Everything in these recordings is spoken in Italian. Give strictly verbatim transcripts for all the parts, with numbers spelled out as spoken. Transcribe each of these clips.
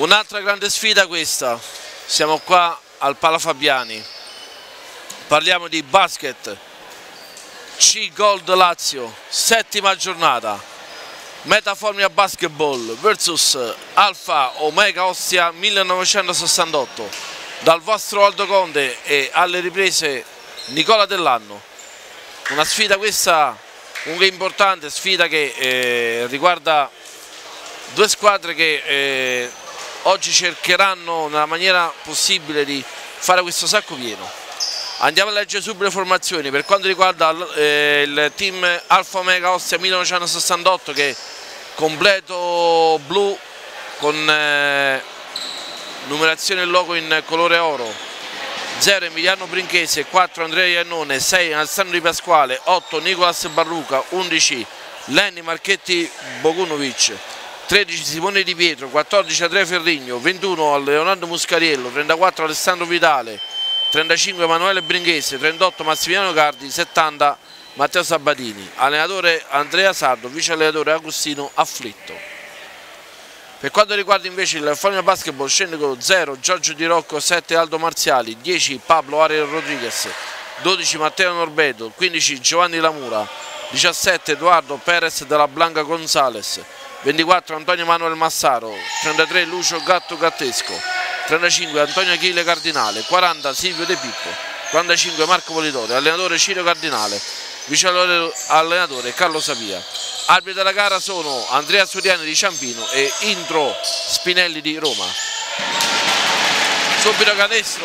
Un'altra grande sfida questa, siamo qua al Pala Fabiani, parliamo di basket, C Gold Lazio, settima giornata, Metaformia Basketball versus Alfa Omega Ostia millenovecentosessantotto, dal vostro Aldo Conde e alle riprese Nicola Dell'Anno. Una sfida questa comunque importante, sfida che eh, riguarda due squadre che eh, oggi cercheranno nella maniera possibile di fare questo sacco pieno. Andiamo a leggere subito le formazioni. Per quanto riguarda eh, il team Alfa Omega Ostia millenovecentosessantotto, che è completo blu con eh, numerazione e logo in colore oro, zero Emiliano Brinchese, quattro Andrea Iannone, sei Alessandro Di Pasquale, otto Nicolas Barruca, undici Lenny Marchetti Bogunovic, tredici Simone Di Pietro, quattordici Andrea Ferrigno, ventuno Leonardo Muscariello, trentaquattro Alessandro Vitale, trentacinque Emanuele Bringhese, trentotto Massimiliano Cardi, settanta Matteo Sabatini. Allenatore Andrea Sardo, vice allenatore Agostino Afflitto. Per quanto riguarda invece il Formula Basketball, scende con zero Giorgio Di Rocco, sette Aldo Marziali, dieci Pablo Ariel Rodriguez, dodici Matteo Norbedo, quindici Giovanni Lamura, diciassette Edoardo Perez della Blanca Gonzales, ventiquattro Antonio Manuel Massaro, trentatré Lucio Gatto Gattesco, trentacinque Antonio Achille Cardinale, quaranta Silvio De Pippo, quarantacinque Marco Politore, allenatore Ciro Cardinale, vice allenatore Carlo Sapia. Arbitri della gara sono Andrea Suriani di Ciampino e Indro Spinelli di Roma. Subito canestro.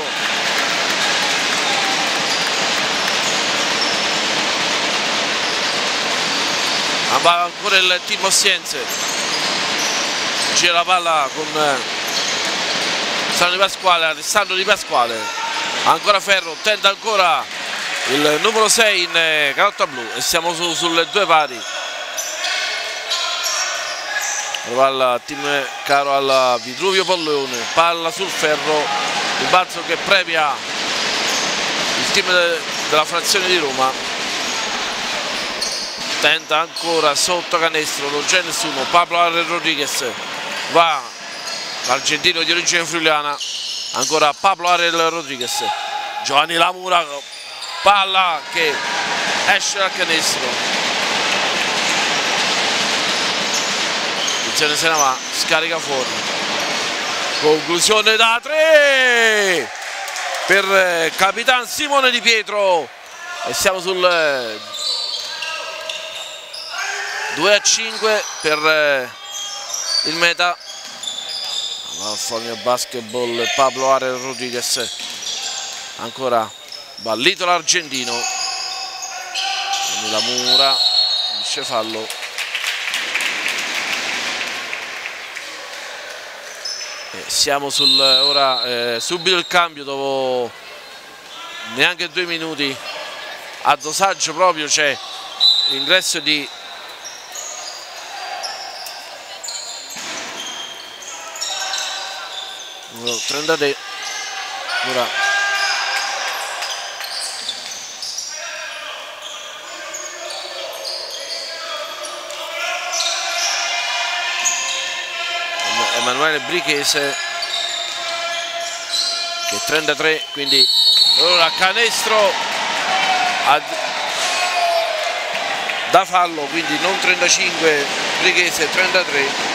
Va ancora il team Ostiense, gira la palla con Alessandro Di Pasquale, Alessandro Di Pasquale, ancora Ferro, tenta ancora il numero sei in calotta blu e siamo su, sulle due pari. Palla team caro al Vitruvio Pollone, palla sul Ferro, il balzo che premia il team de, della frazione di Roma. Tenta ancora sotto canestro, non c'è nessuno, Pablo Ariel Rodriguez, va l'argentino di origine friulana, ancora Pablo Ariel Rodriguez, Giovanni Lamura, palla che esce dal canestro, attenzione se ne va, scarica fuori, conclusione da tre per Capitan Simone Di Pietro e siamo sul due a cinque per eh, il meta. Formula Basketball, Pablo Ariel Rodriguez, ancora ballito l'argentino, la mura, dice fallo. E siamo sul ora eh, subito il cambio dopo neanche due minuti, a dosaggio proprio c'è l'ingresso di trentatré, ora Emanuele Brichese che trentatré, quindi ora canestro ad, da fallo, quindi non trentacinque Brichese, trentatré.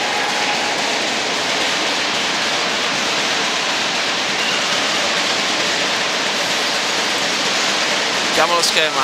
Vediamo lo schema.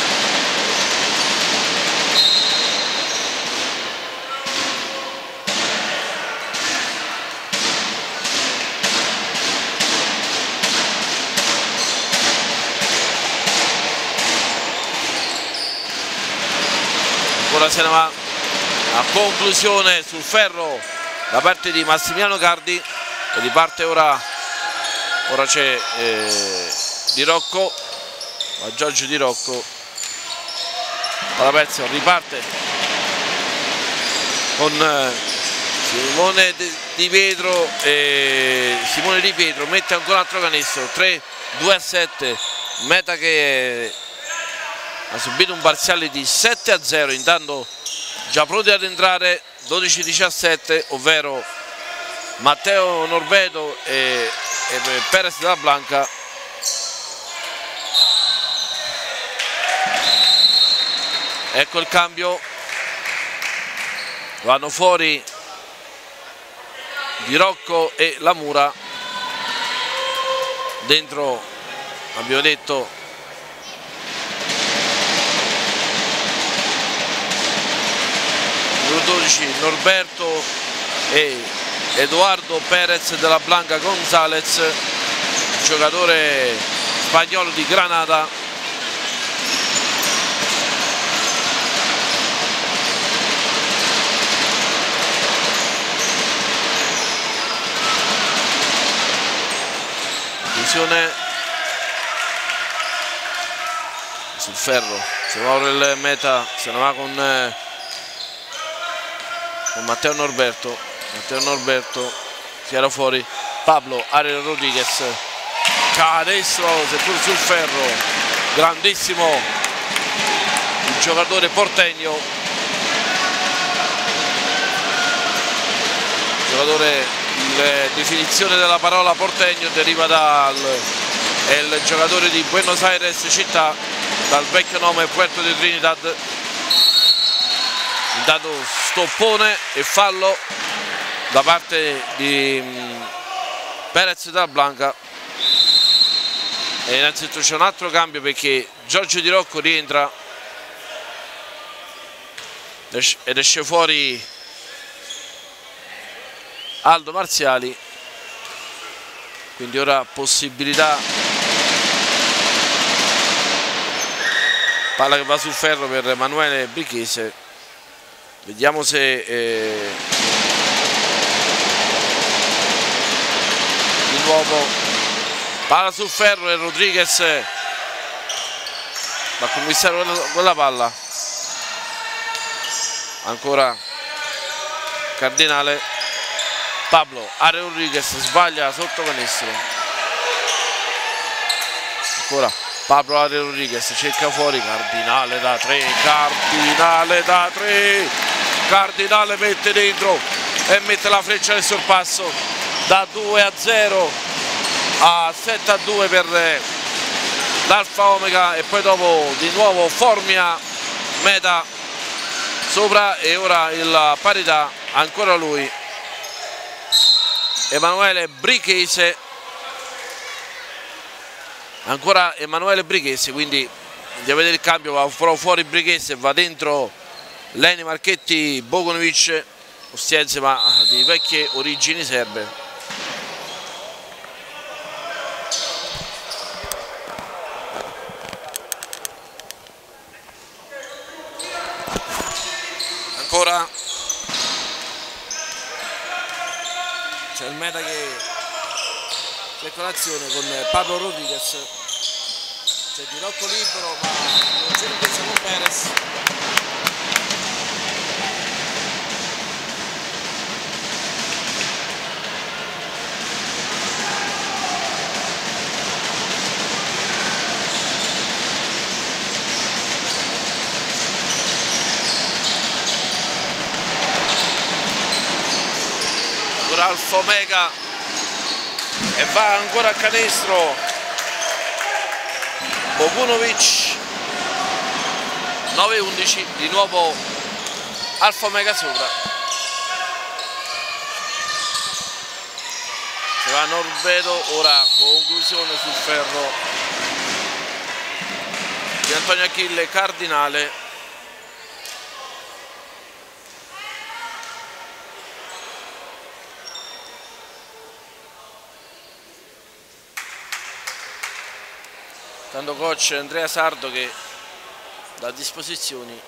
Ancora se ne va a conclusione sul Ferro da parte di Massimiliano Cardi e riparte ora, ora c'è eh, Di Rocco, a Giorgio Di Rocco, alla pezza riparte con eh, Simone Di Pietro e Simone Di Pietro mette ancora un altro canestro, tre due a sette, meta che ha subito un parziale di sette a zero, intanto già pronti ad entrare dodici diciassette, ovvero Matteo Norvedo e, e Perez della Blanca. Ecco il cambio, vanno fuori Di Rocco e La Mura, dentro abbiamo detto numero dodici Norberto e Edoardo Perez della Blanca Gonzalez, giocatore spagnolo di Granada. Sul ferro, se va il meta, se ne va con, eh, con Matteo Norberto. Matteo Norberto tira fuori Pablo Ariel Rodriguez, canestro seppur sul ferro, grandissimo il giocatore portegno, giocatore. La definizione della parola portegno deriva dal è il giocatore di Buenos Aires città, dal vecchio nome Puerto de Trinidad. Dato stoppone e fallo da parte di Perez della Blanca, e innanzitutto c'è un altro cambio perché Giorgio Di Rocco rientra ed esce fuori Aldo Marziali, quindi ora possibilità, palla che va sul ferro per Emanuele Brichese, vediamo se eh, di nuovo palla sul ferro e Rodriguez va a conquistare quella, quella palla, ancora Cardinale. Pablo Ariel Rodriguez sbaglia sotto canestro, ancora Pablo Ariel Rodriguez cerca fuori, Cardinale da tre, Cardinale da tre, Cardinale mette dentro e mette la freccia del sorpasso, da due a zero a sette a due per l'Alfa Omega, e poi dopo di nuovo Formia meta sopra, e ora il parità ancora lui Emanuele Brichese, ancora Emanuele Brichese, quindi andiamo a vedere il cambio, va fuori Brichese e va dentro Leni Marchetti Bogonovic, ostiense ma di vecchie origini serbe. Ancora c'è il meta che c'è colazione con Pablo Rodriguez, c'è Di Rocco libero ma non c'è l'indirizzo con Perez. Alfa Omega e va ancora a canestro Bogunovic, nove undici, di nuovo Alfa Omega sopra, se va Norvedo, ora conclusione sul ferro di Antonio Achille Cardinale. Tanto coach Andrea Sardo che dà disposizioni,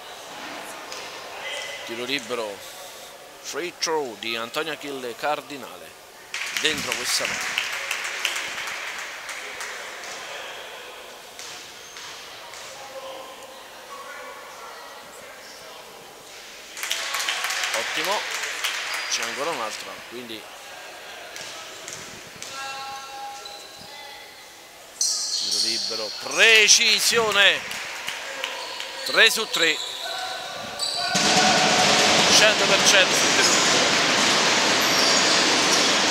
tiro libero, free throw di Antonio Achille Cardinale dentro questa mano. Ottimo, c'è ancora un'altra, quindi libero, precisione, tre su tre, cento per cento sul tiro libero.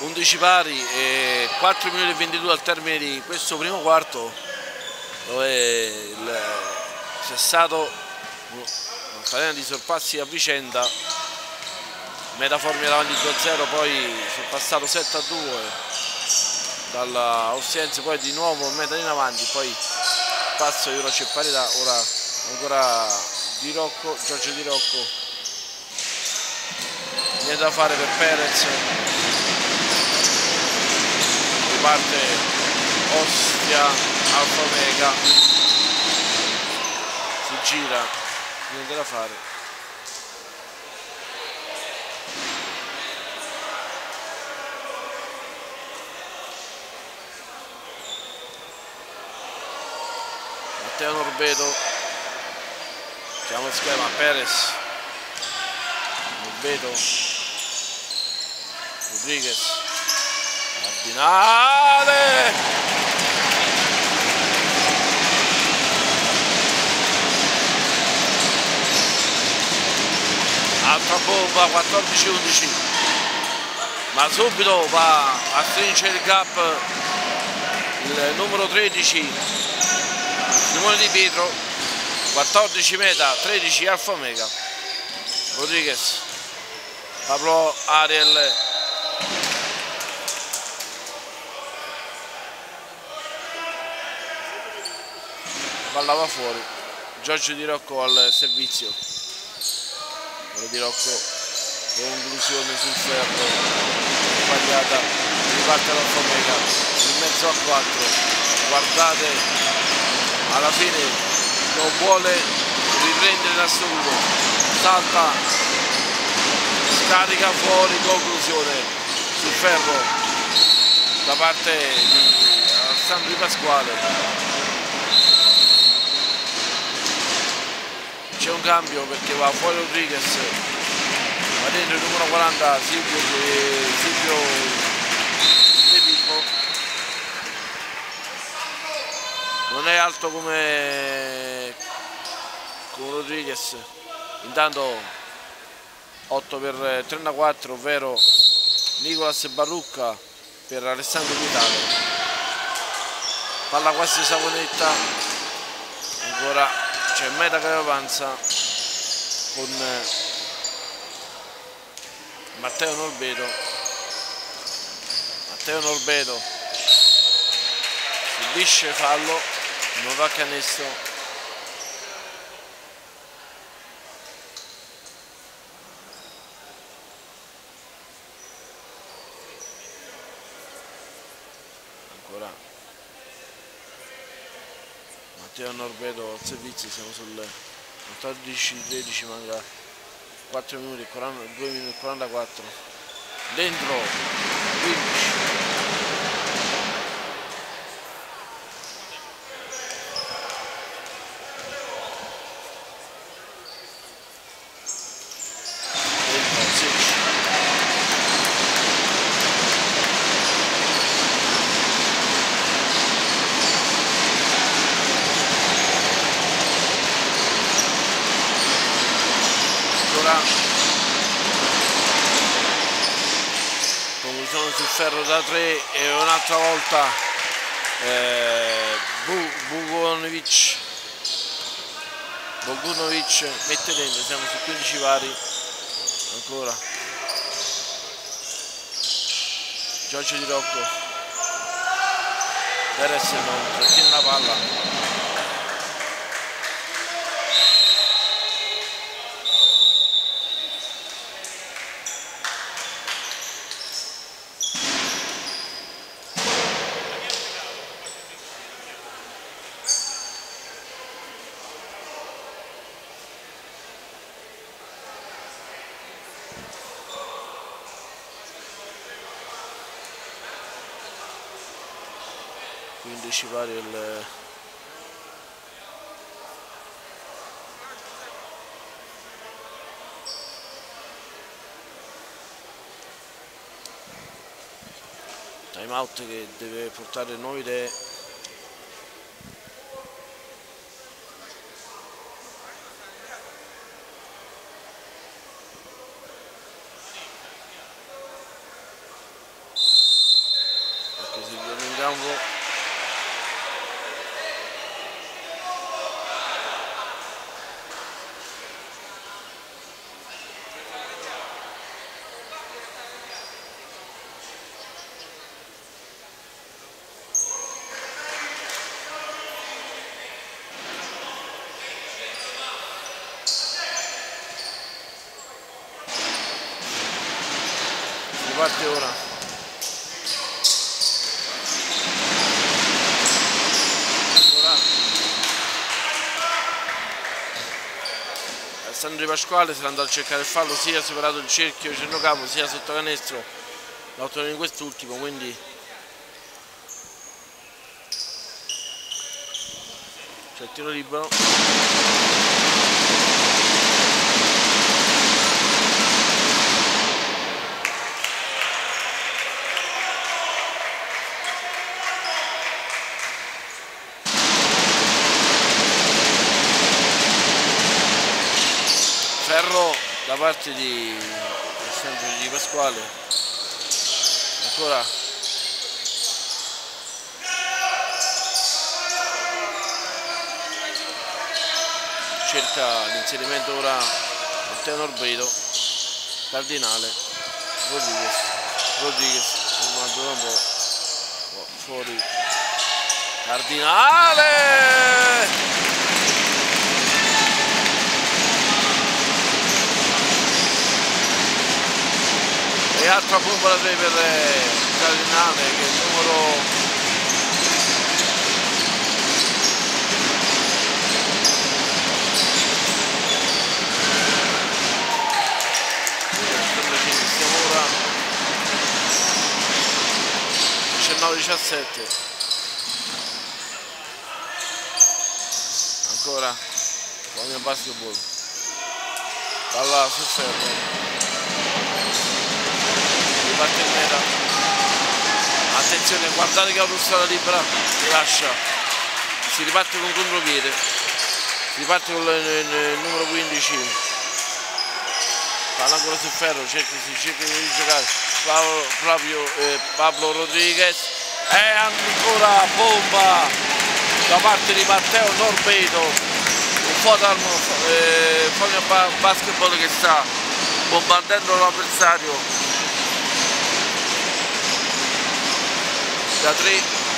undici pari e quattro minuti e ventidue al termine di questo primo quarto, dove il, c'è stato una catena di sorpassi a vicenda. Metaformia davanti due a zero, poi sorpassato sette a due dalla Ostiense, poi di nuovo Meta in avanti, poi passo e ora c'è parità. Ora ancora Di Rocco, Giorgio Di Rocco, niente da fare per Perez, riparte Ostia, Alfa Omega, si gira, niente da fare. Matteo Norbeto, chiama il schema, Perez, Norbeto, Rodriguez, Cardinale, altra bomba, quattordici undici, ma subito va a stringere il gap il numero tredici Simone Di Pietro, quattordici Meta, tredici Alfa Omega, Rodriguez, Pablo Ariel, palla va fuori, Giorgio Di Rocco al servizio, Di Rocco, conclusione sul ferro, sbagliata, riparte l'Alfa Omega, in mezzo a quattro, guardate, alla fine non vuole riprendere in assoluto, salta, scarica fuori, conclusione sul ferro da parte di Alessandro Di Pasquale. C'è un cambio perché va fuori Rodriguez, va dentro il numero quaranta Silvio, Silvio De Pippo. Non è alto come, come Rodriguez. Intanto otto per trentaquattro, ovvero Nicolas Barrucca per Alessandro Vitale. Palla quasi Savonetta, ancora c'è Meta che avanza con Matteo Norbeto. Matteo Norbeto subisce fallo, non va a canestro. Ancora Matteo Norbeto al servizio, siamo sul quattordici tredici, manca quattro minuti, due minuti e quarantaquattro. Dentro quindici. Conclusione sul ferro da tre e un'altra volta eh, Bogunovic Bogunovic mette dentro, siamo su quindici pari. Ancora Giorgio Di Rocco, Perez non trattiene la palla. quindici pari il time out che deve portare nuove idee. campo. Parte ora ora Alessandro Di Pasquale sarà andato a cercare il fallo, sia superato il cerchio centrocampo sia sotto canestro, l'ha ottenuto in quest'ultimo, quindi c'è il tiro libero. Ferro da parte di Alessandro Di Pasquale, ancora cerca l'inserimento ora Matteo Norbedo, Cardinale, Rodriguez, Rodriguez, un po' fuori, Cardinale! E altra bomba da tre per Cardinale, che è il numero siamo ora diciannove diciassette, ancora Bologna Basketball, palla sul ferro, parte in meta, attenzione, guardate che autostrada libera, lascia, si riparte con contropiede, si riparte con il, il, il numero quindici, palla ancora sul ferro, cerca, si cerca di giocare Flavio, Flavio eh, Pablo Rodriguez, e ancora bomba da parte di Matteo Norbedo, un po' dal eh, Basketball che sta bombardando l'avversario da tre,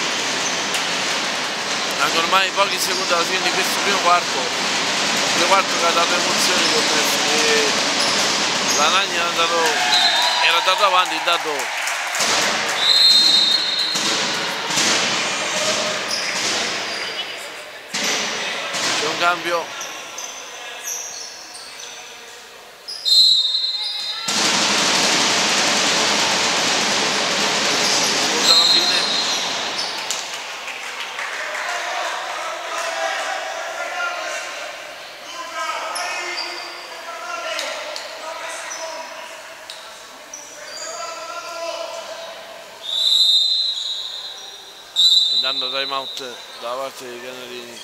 anche ormai pochi secondi alla fine di questo primo quarto, un primo quarto che ha dato emozioni con me, la Nagna era andato, era andato avanti, intanto c'è un cambio. Dando time out da parte dei Canarini.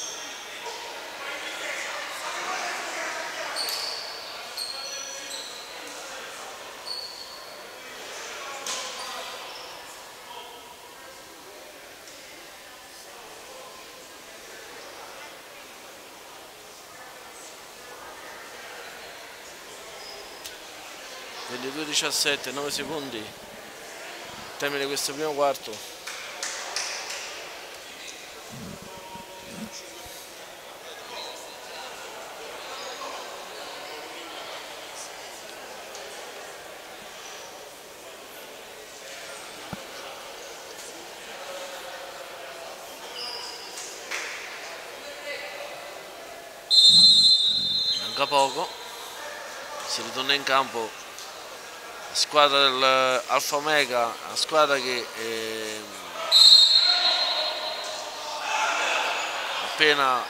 ventidue diciassette, nove secondi, termine di questo primo quarto. Manca poco, si ritorna in campo la squadra del Alfa Omega, la squadra che eh, appena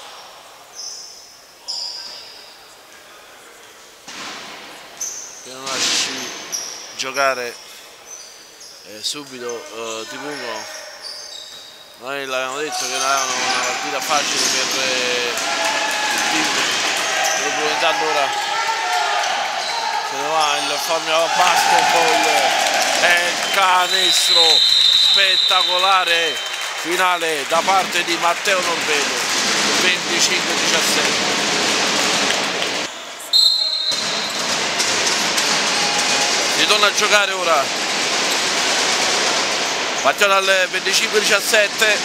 che non lasci giocare eh, subito eh, Di Pungo. Noi l'avevamo detto che non era una partita facile per eh, il team. Intanto ora se ne va il Formula Basketball e il canestro spettacolare finale da parte di Matteo Norvedo, venticinque a diciassette. Ritorna a giocare ora, partiamo dal venticinque a diciassette.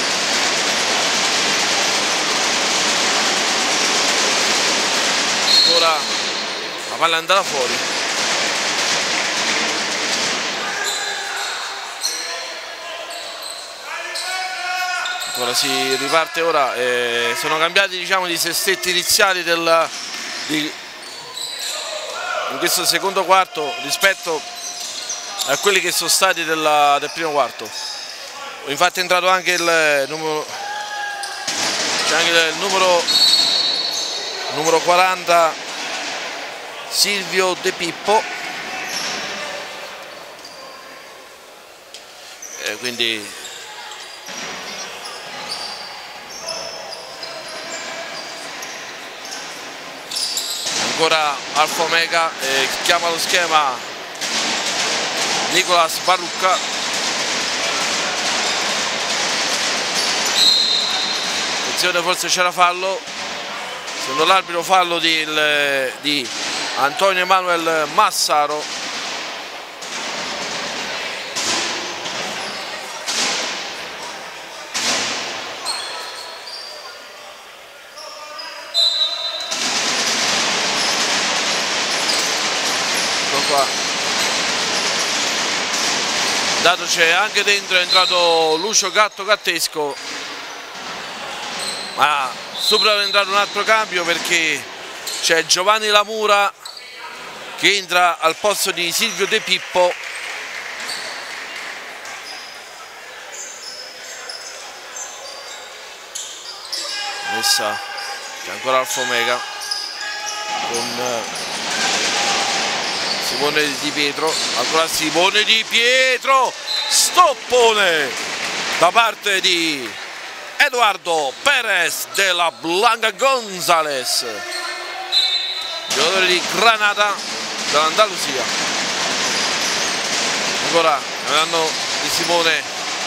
Ora la palla è andata fuori. Ora si riparte ora, eh, sono cambiati, diciamo, i sestetti iniziali del, di, in questo secondo quarto rispetto a quelli che sono stati della, del primo quarto. Infatti è entrato anche il numero, c'è anche il numero, numero quaranta, Silvio De Pippo, eh, quindi ancora Alfa Omega, eh, chiama lo schema Nicolas Barrucca. Attenzione, forse c'era fallo, secondo l'arbitro fallo di, il, di Antonio Emanuel Massaro. Qua. Dato c'è anche dentro, è entrato Lucio Gatto Gattesco, ma sopra è entrato un altro cambio perché c'è Giovanni Lamura che entra al posto di Silvio De Pippo. Messa che ancora Alfa Omega con Simone Di Pietro, ancora Simone Di Pietro, stoppone da parte di Eduardo Perez della Blanca González, giocatore di Granada dell'Andalusia. Ancora l'anno di Simone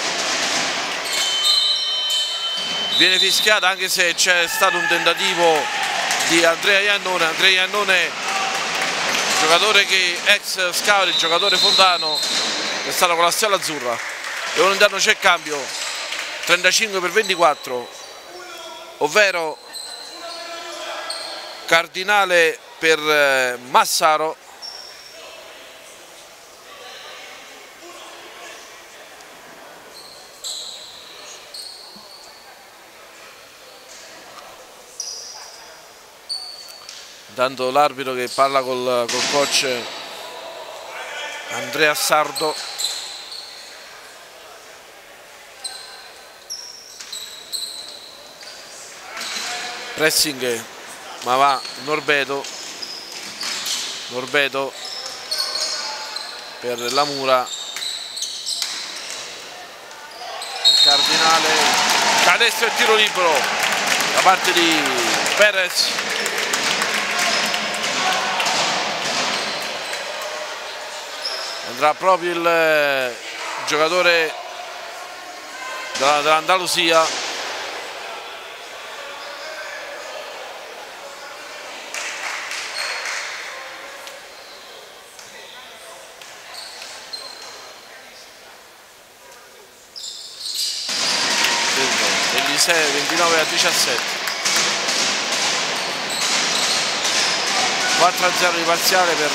viene fischiata, anche se c'è stato un tentativo di Andrea Iannone. Andrea Iannone, giocatore che ex Scauri, giocatore fondano, è stato con la stella azzurra. E ora intanto c'è cambio, trentacinque per ventiquattro, ovvero Cardinale per Massaro. Intanto l'arbitro che parla col, col coach Andrea Sardo. Pressing, ma va Norvedo, Norvedo per Lamura, il Cardinale, canestro e tiro libero da parte di Perez. Andrà proprio il giocatore dell'Andalusia. ventinove a diciassette, quattro a zero di parziale per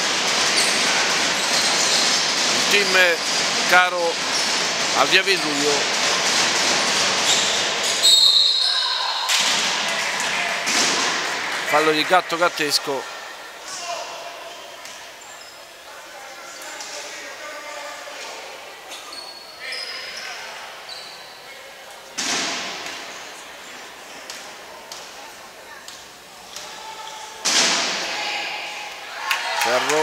il team caro a Via Vitruvio. Fallo di Gatto Gattesco. Ferro,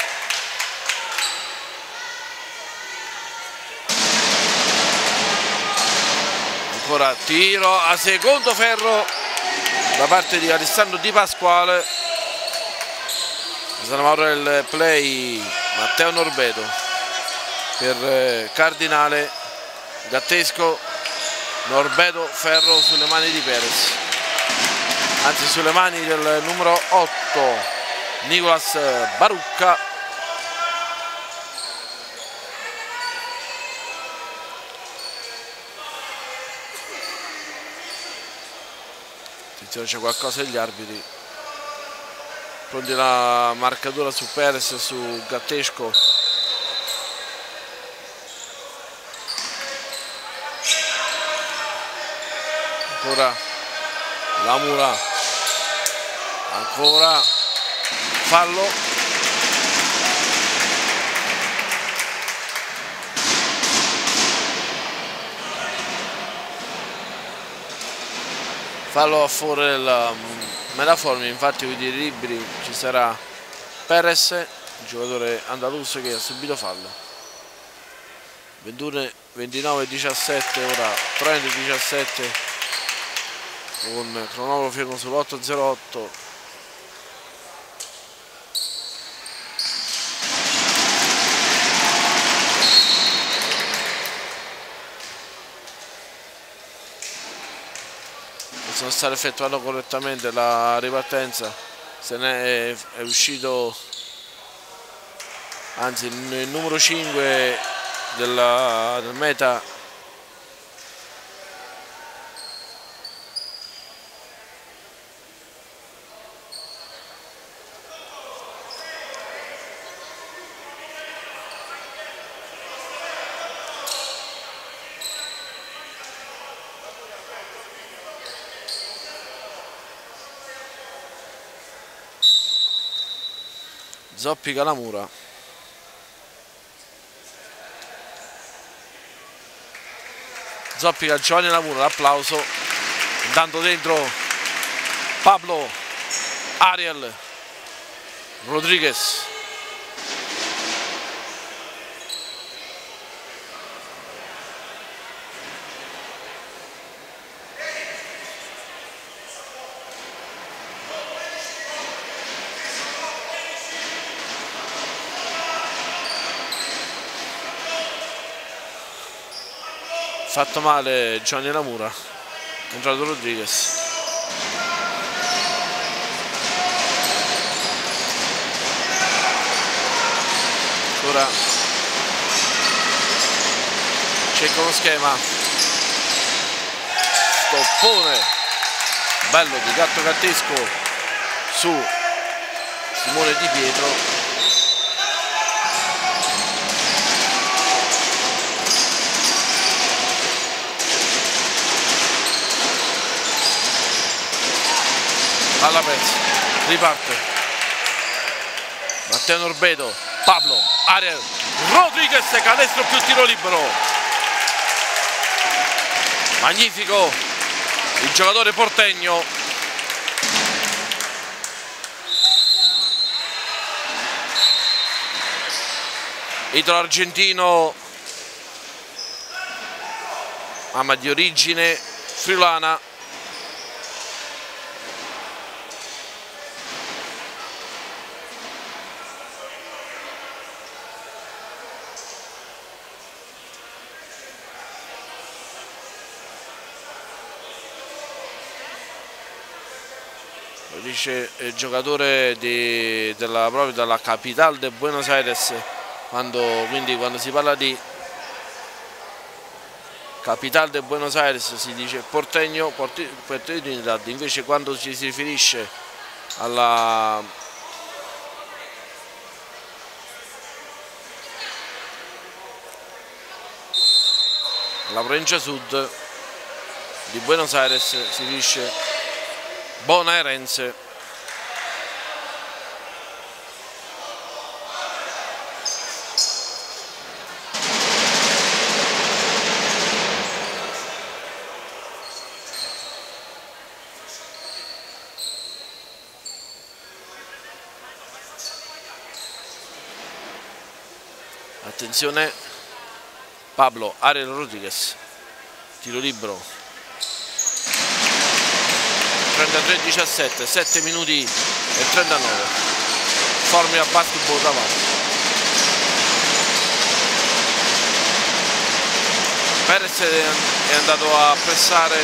ancora tiro a secondo ferro da parte di Alessandro Di Pasquale. Ora il play Matteo Norvedo. per Cardinale, Gattesco, Norbedo, ferro sulle mani di Perez, anzi sulle mani del numero otto, Nicolas Barucca. Attenzione, c'è qualcosa degli arbitri, pronti la marcatura su Perez e su Gattesco. Ancora la Mura, ancora fallo, fallo a favore del Metaformi. Infatti con i tiri liberi ci sarà Perez, il giocatore andalus, che ha subito fallo. ventuno, ventinove, diciassette, ora trenta diciassette con cronometro fermo sull'otto zero otto. Possono stare effettuando correttamente la ripartenza, se ne è, è uscito, anzi il, il numero cinque della, del meta zoppica la Mura. Zoppica Giovanni Lamura, l'applauso. Intanto dentro Pablo Ariel Rodriguez. Fatto male Giovanni Lamura, è entrato Rodriguez. Ora cerca uno schema, stoppone bello di Gatto Gattesco su Simone Di Pietro. Alla pezza, riparte Matteo Norbedo, Pablo Ariel Rodriguez, canestro più tiro libero. Magnifico il giocatore portegno. Italo argentino, mamma di origine friulana. Dice il giocatore di, della, proprio della capital de Buenos Aires, quando, quindi quando si parla di capital de Buenos Aires si dice porteño, Puerto Trinidad, invece quando ci si riferisce alla, alla provincia sud di Buenos Aires si dice bonaerense. Attenzione, Pablo Ariel Rodriguez, tiro libero. trentatré diciassette, sette minuti e trentanove. Formula basketball davanti. Perez è andato a pressare,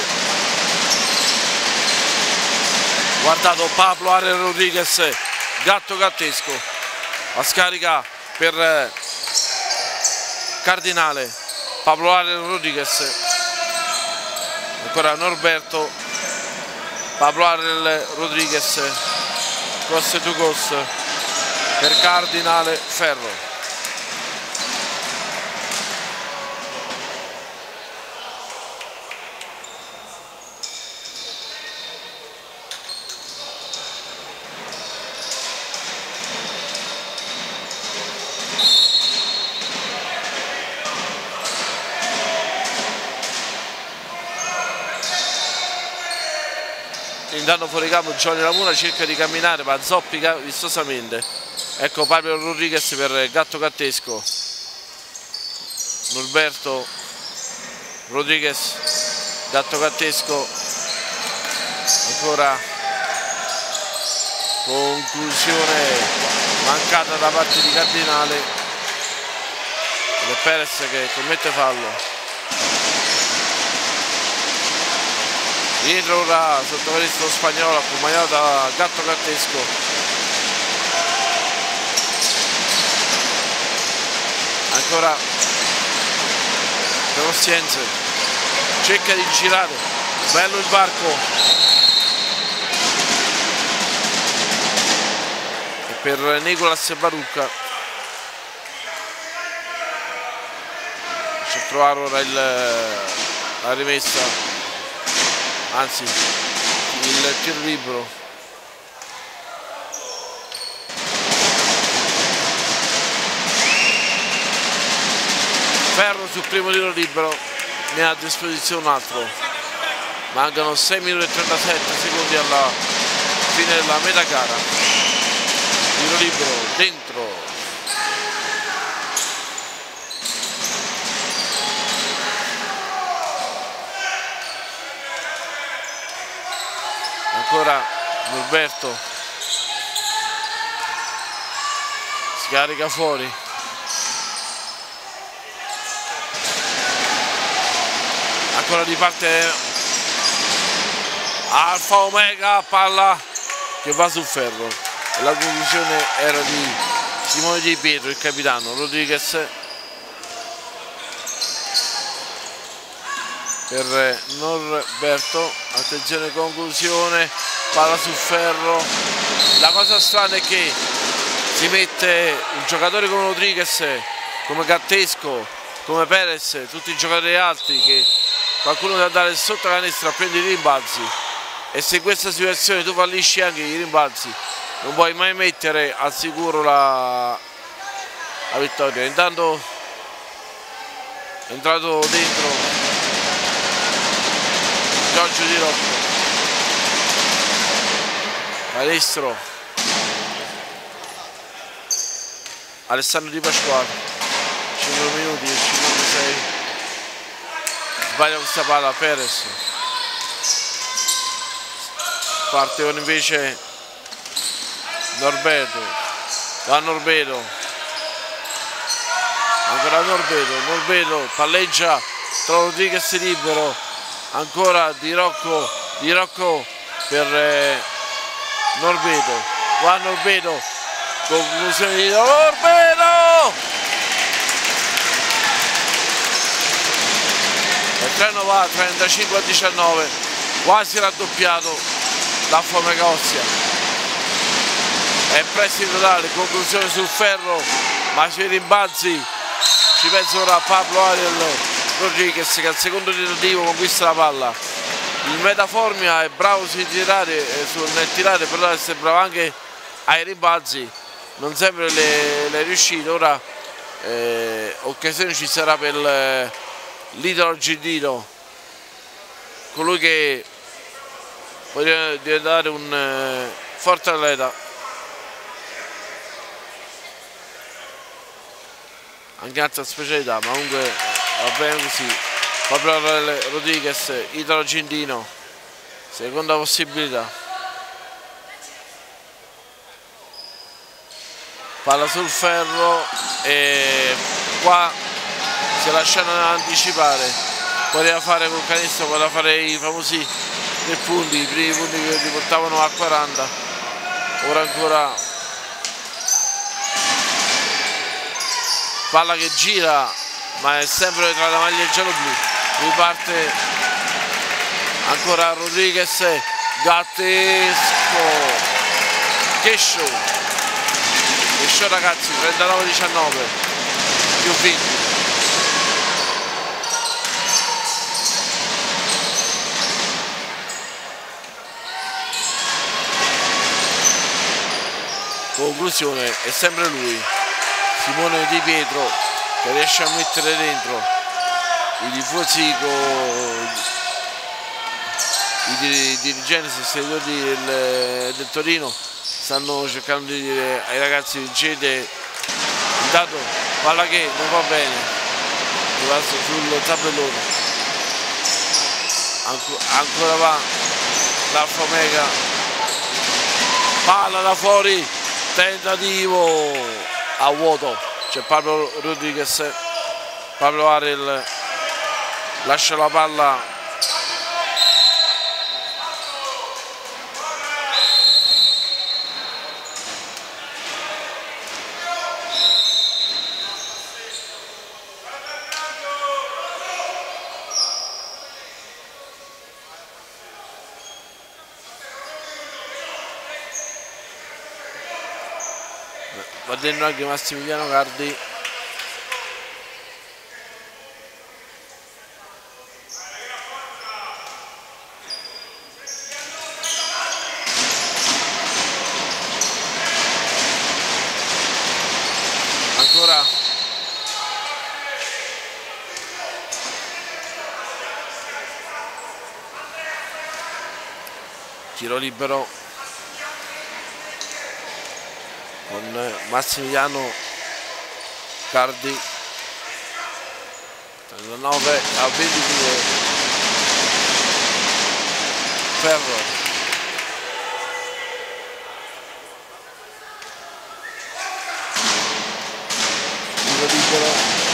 guardato Pablo Ariel Rodriguez, gatto gattesco, la scarica per Cardinale, Pablo Ariel Rodriguez, ancora Norberto, Pablo Ariel Rodriguez, cross to cross per Cardinale Ferro. Intanto fuori campo Giovanni Lamuna cerca di camminare ma zoppica vistosamente. Ecco Pablo Rodriguez per gatto gattesco, Norberto Rodriguez, gatto gattesco, ancora conclusione mancata da parte di Cardinale ed è Perez che commette fallo. Dietro ora sotto questo spagnolo accompagnato da gatto gattesco. Ancora Perossiense cerca di girare, bello il varco. E per Nicolas Barucca c'è trovato ora il, la rimessa. Anzi, il tiro libero. Ferro sul primo tiro libero, ne ha a disposizione un altro. Mancano sei minuti e trentasette secondi alla fine della metà gara. Tiro libero, dentro. Ancora Norberto, scarica fuori, ancora di parte Alfa Omega, palla che va sul ferro e la conclusione era di Simone Di Pietro, il capitano. Rodriguez per Norberto, attenzione conclusione, palla sul ferro. La cosa strana è che si mette un giocatore come Rodriguez, come Gattesco, come Perez, tutti i giocatori alti, che qualcuno deve andare sotto canestro a prendere i rimbalzi, e se in questa situazione tu fallisci anche i rimbalzi non puoi mai mettere al sicuro la, la vittoria. Intanto è entrato dentro Giorgio Di Rocco, Alessandro Alessandro Di Pasquale, cinque minuti e cinquantasei, sbaglia questa palla Perez, parte con invece Norberto, va Norberto, ancora Norberto, Norberto palleggia, trova Rodriguez libero, ancora Di Rocco, Di Rocco per eh, Norberto, va Norberto, conclusione di Norberto, il treno va a trentacinque a diciannove, quasi raddoppiato da Omega Ostia, è prestito totale, conclusione sul ferro, ma sui rimbalzi ci pensa ora Pablo Ariel Rodriguez, che al secondo tentativo conquista la palla. Il Metaformia è bravo sul tirare, nel tirare, però deve essere bravo anche ai rimbalzi, non sempre le, le riuscite. Ora eh, occasione ci sarà per eh, l'Italo Gindino, colui che potrebbe diventare un eh, forte atleta, anche altra specialità, ma comunque va bene così. Pablo Rodriguez, Italo Gindino, seconda possibilità, palla sul ferro e qua si lasciano anticipare poteva fare col canestro, poteva fare i famosi tre punti, i primi punti che li portavano a quaranta. Ora ancora palla che gira, ma è sempre tra la maglia giallo-blu. Riparte ancora Rodriguez, Gattesco, che show, che show ragazzi, trentanove diciannove più venti. Conclusione, è sempre lui, Simone Di Pietro, che riesce a mettere dentro. I tifosi, i dirigenti, i sostenitori del, del Torino stanno cercando di dire ai ragazzi: vincete. Intanto palla che non va bene, passa sul tabellone, Anco, ancora va l'Alfa Omega, palla da fuori, tentativo a vuoto, c'è Pablo Rodriguez, Pablo Arel lascia la palla va dentro anche Massimiliano Cardi. Ancora tiro libero con Massimiliano Cardi, trentanove a ventidue. Ferro, tiro libero,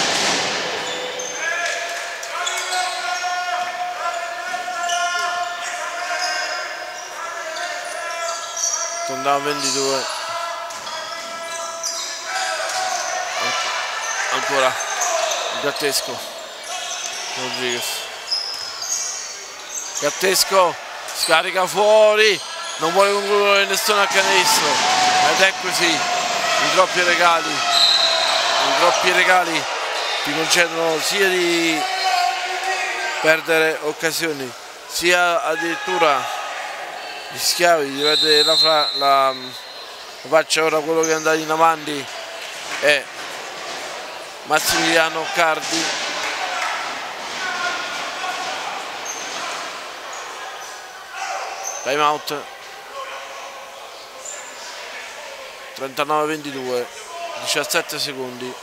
torniamo a ventidue. Ancora Gattesco, Rodriguez, Gattesco scarica fuori, non vuole concludere nessuno a canestro, ed è così. I troppi regali, i troppi regali ti concedono sia di perdere occasioni, sia addirittura gli schiavi di perdere la, la, la faccia. Ora quello che è andato in avanti è Massimiliano Cardi. Time out. trentanove ventidue, diciassette secondi.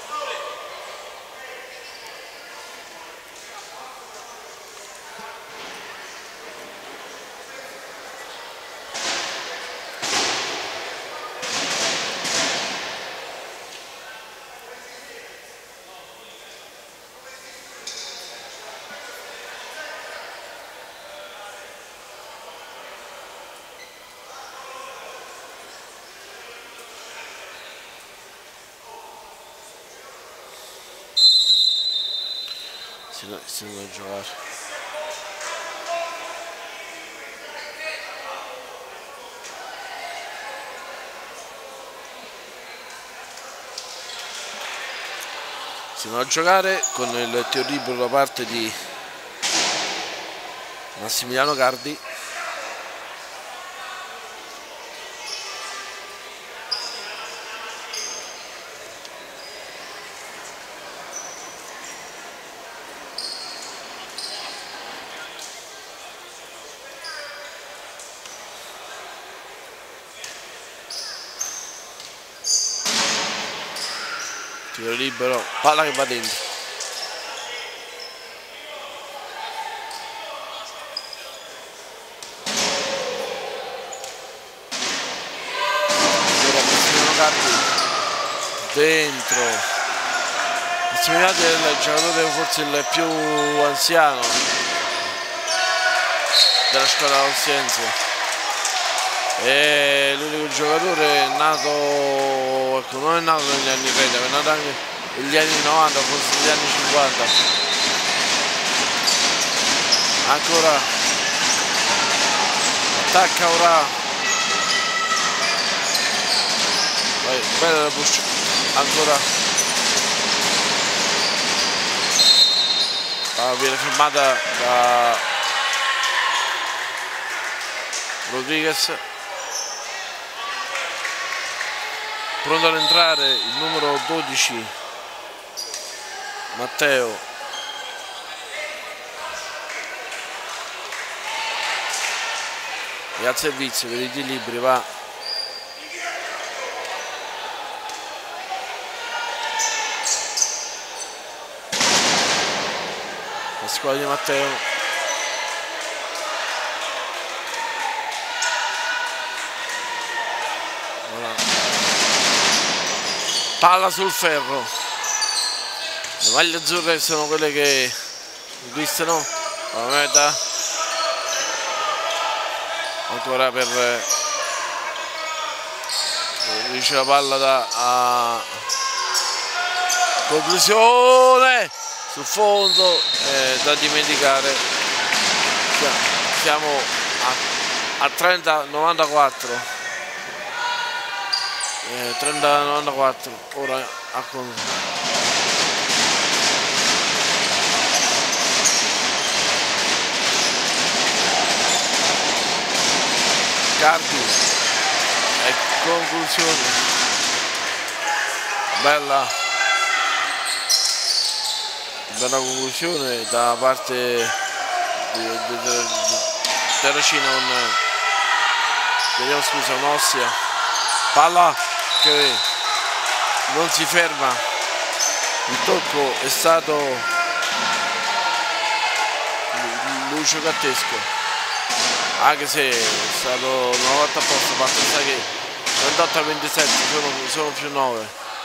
Si deve giocare. Si deve giocare con il tiro libero da parte di Massimiliano Cardi. Tiro libero, palla che va dentro. Dentro. Massimiliano è il giocatore forse il più anziano della squadra ostiense, è l'unico giocatore nato, ecco, non è nato negli anni trenta, ma è nato anche negli anni novanta, forse negli anni cinquanta. Ancora attacca ora, vai, bella la push, ancora ah, viene fermata da Rodriguez, pronto ad entrare il numero dodici Matteo. E al servizio per i tiri liberi va la squadra di Matteo. Palla sul ferro, le maglie azzurre sono quelle che conquistano la meta. Ancora per riesce la palla da a conclusione sul fondo, eh, da dimenticare. Siamo a, a trenta novantaquattro. Eh, trenta novantaquattro ora a conto. Cardi e conclusione bella bella conclusione da parte di, di, di, di Terracina, un vediamo scusa un'ossia, palla che non si ferma, il tocco è stato Lucio Gattesco, anche se è stato una volta a posto, ma pensa che trentotto a ventisette sono, sono più nove.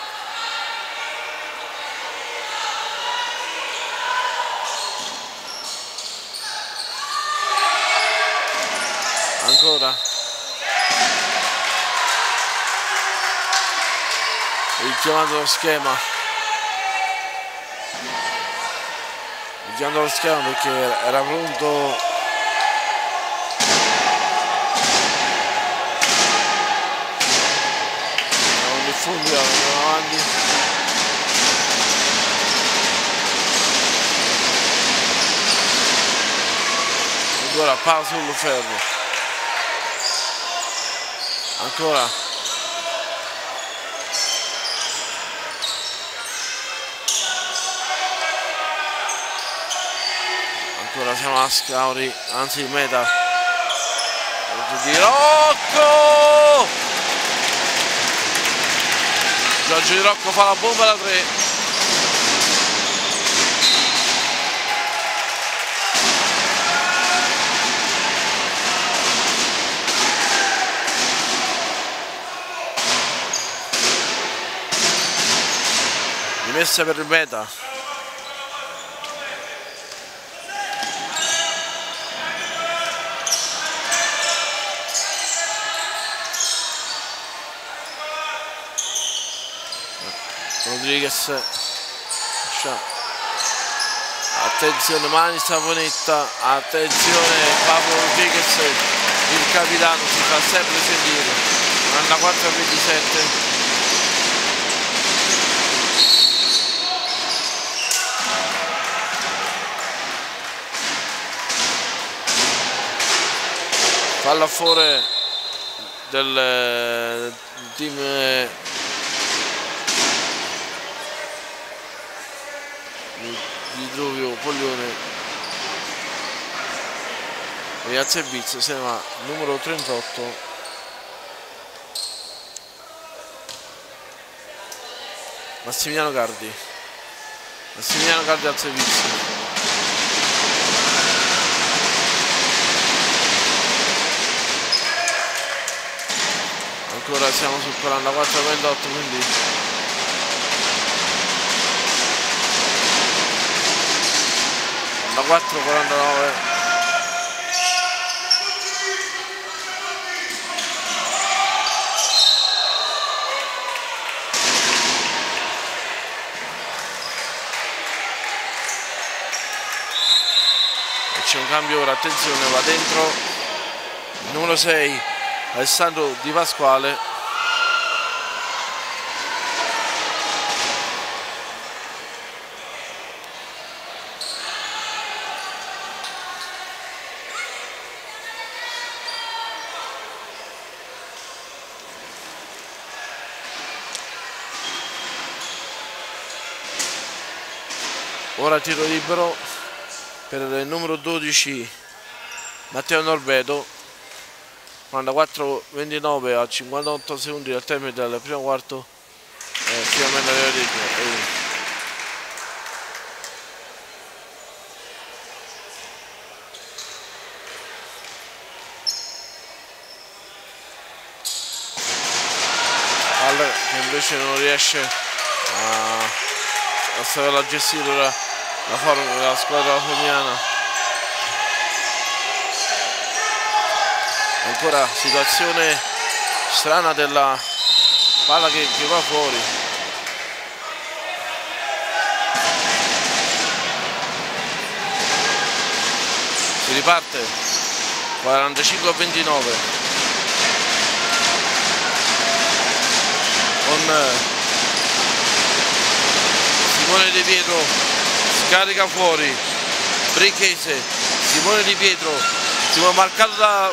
Ancora richiamando lo schema, richiamando lo schema perché era pronto con il fondo avanti. Ancora palla sul ferro, ancora ancora siamo a Scauri, anzi meta di Rocco, Giorgio Di Rocco fa la bomba da tre, rimessa per il meta. Rodriguez, attenzione mani Saponetta, attenzione Pablo Rodriguez, il capitano si fa sempre sentire, novantaquattro a ventisette. Palla a favore del team di Truvio Poglione, e al servizio si chiama numero trentotto Massimiliano Cardi. Massimiliano Cardi al servizio, ancora siamo sul quarantaquattro ventotto, quindi quarantaquattro quarantanove. E c'è un cambio ora, attenzione, va dentro il numero sei Alessandro Di Pasquale. Ora tiro libero per il numero dodici Matteo Norvedo, quarantaquattro ventinove a cinquantotto secondi al termine del primo quarto. Eh, finalmente arriva il ritmo. Palla che invece non riesce a, a saperla gestire ora la, forma, la squadra formiana. Ancora situazione strana della palla che, che va fuori. Si riparte quarantacinque a ventinove con Simone Di Pietro. Scarica fuori Brichese, Simone Di Pietro, Simone marcato da,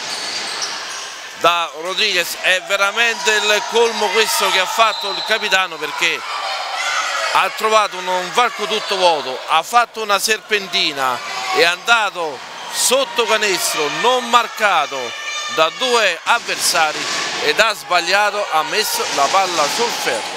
da Rodriguez. È veramente il colmo questo che ha fatto il capitano, perché ha trovato un, un varco tutto vuoto, ha fatto una serpentina, è andato sotto canestro non marcato da due avversari ed ha sbagliato, ha messo la palla sul ferro.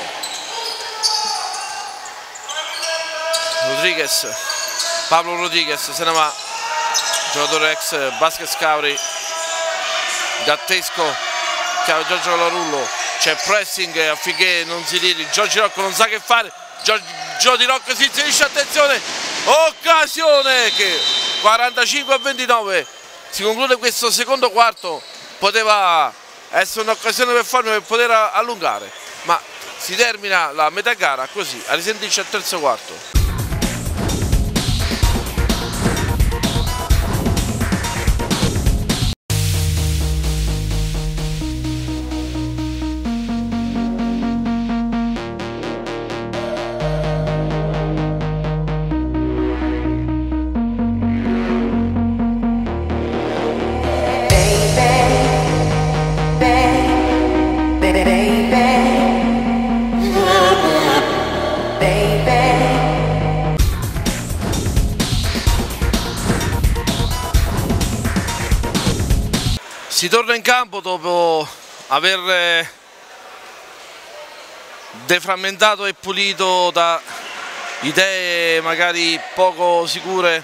Rodriguez, Pablo Rodriguez se ne va, giocatore ex Basket Scauri, Gattesco, Giorgio Larullo, c'è pressing affinché non si tiri, Giorgio Rocco non sa che fare, Giorgio Di Rocco si inserisce, attenzione, occasione che quarantacinque a ventinove, si conclude questo secondo quarto, poteva essere un'occasione per farlo per poter allungare, ma si termina la metà gara così, a risentirci al terzo quarto. Si torna in campo dopo aver deframmentato e pulito da idee magari poco sicure,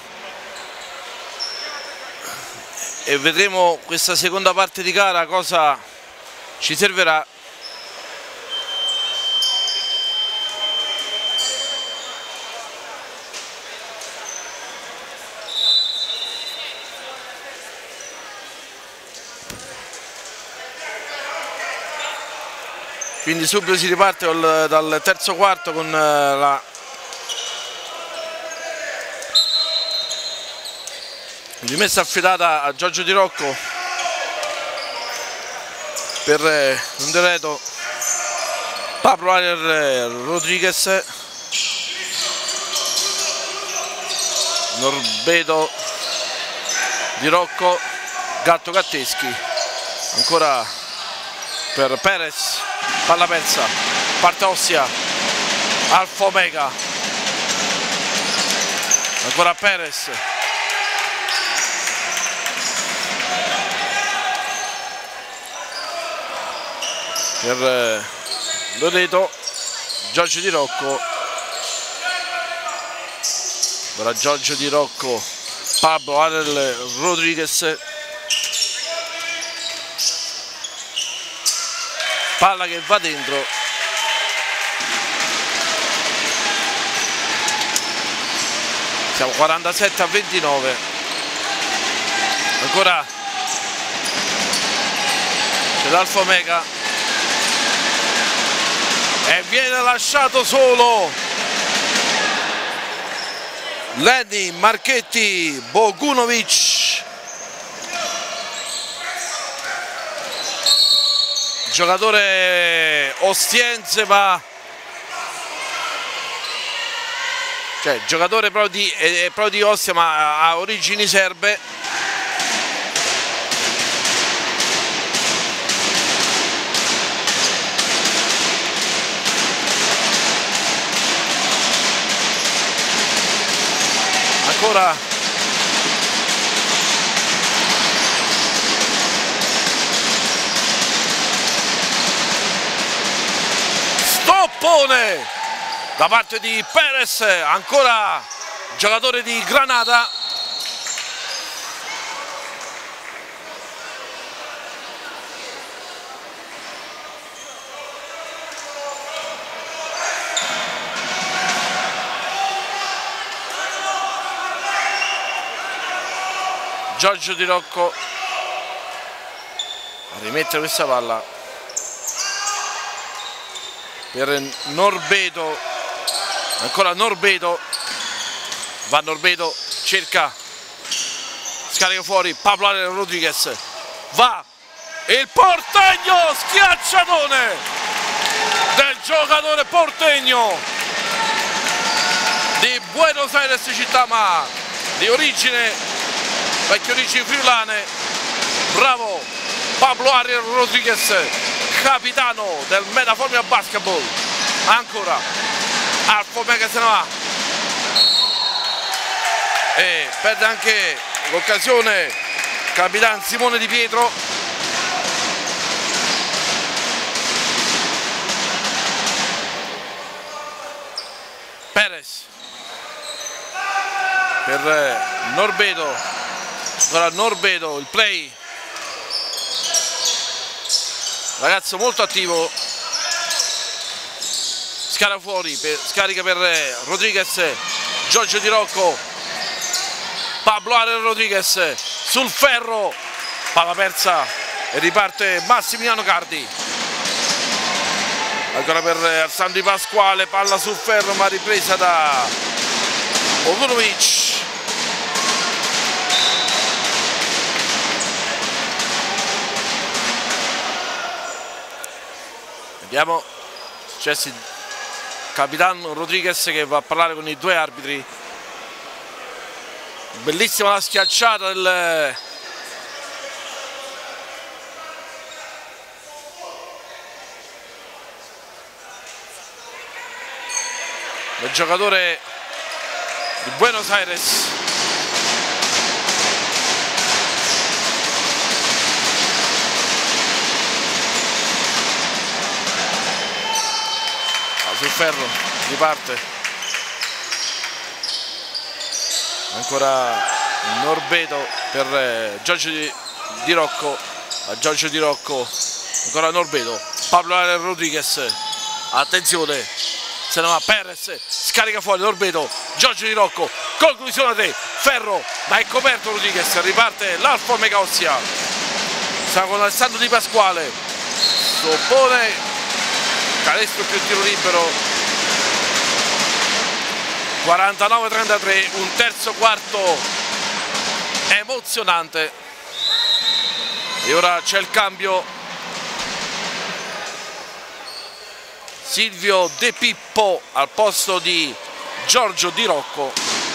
e vedremo questa seconda parte di gara cosa ci servirà. Quindi subito si riparte dal, dal terzo quarto con la rimessa affidata a Giorgio Di Rocco per Undereto, Pablo Ariel Rodriguez, Norvedo, Di Rocco, Gatto Gatteschi, ancora per Perez. Palla persa, parte Ossia, Alfa Omega, ancora Perez, per Loreto, Giorgio Di Rocco, ora Giorgio Di Rocco, Pablo Ariel Rodriguez, palla che va dentro, Siamo quarantasette a ventinove. Ancora c'è l'Alfa Omega e viene lasciato solo Lenny Marchetti Bogunovic, giocatore ostiense, ma cioè giocatore proprio di, eh, proprio di Ostia, ma ha origini serbe. Ancora stoppone da parte di Perez, ancora giocatore di Granada. Giorgio Di Rocco a rimettere questa palla per Norbedo, ancora Norbedo, va Norbedo, cerca, scarica fuori, Pablo Rodriguez, va, il Porteño, schiacciatone del giocatore portegno di Buenos Aires città, ma di origine vecchie origini friulane. Bravo Pablo Ariel Rodriguez, capitano del Metaformia Basketball. Ancora Alfa Omega se ne va e perde anche l'occasione capitano Simone Di Pietro. Perez per Norbedo, ora Norbedo, il play, ragazzo molto attivo, scarica fuori, per, scarica per Rodriguez, Giorgio Di Rocco, Pablo Ariel Rodriguez sul ferro, palla persa e riparte Massimiliano Cardi. Ancora per Alessandro Di Pasquale, palla sul ferro ma ripresa da Bogunovic. Vediamo successi, capitano Rodriguez che va a parlare con i due arbitri. Bellissima la schiacciata del del giocatore di Buenos Aires. Sul ferro riparte ancora Norbedo per Giorgio Di, Di Rocco, a Giorgio Di Rocco, ancora Norbedo, Pablo Ariel Rodriguez, attenzione se ne va Perez, scarica fuori Norbedo, Giorgio Di Rocco, conclusione a tre, ferro ma è coperto Rodriguez, riparte l'Alfa Omega Ostia, sta con Alessandro Di Pasquale, soppone canestro più tiro libero, quarantanove a trentatré, un terzo quarto emozionante e ora c'è il cambio. Silvio De Pippo al posto di Giorgio Di Rocco,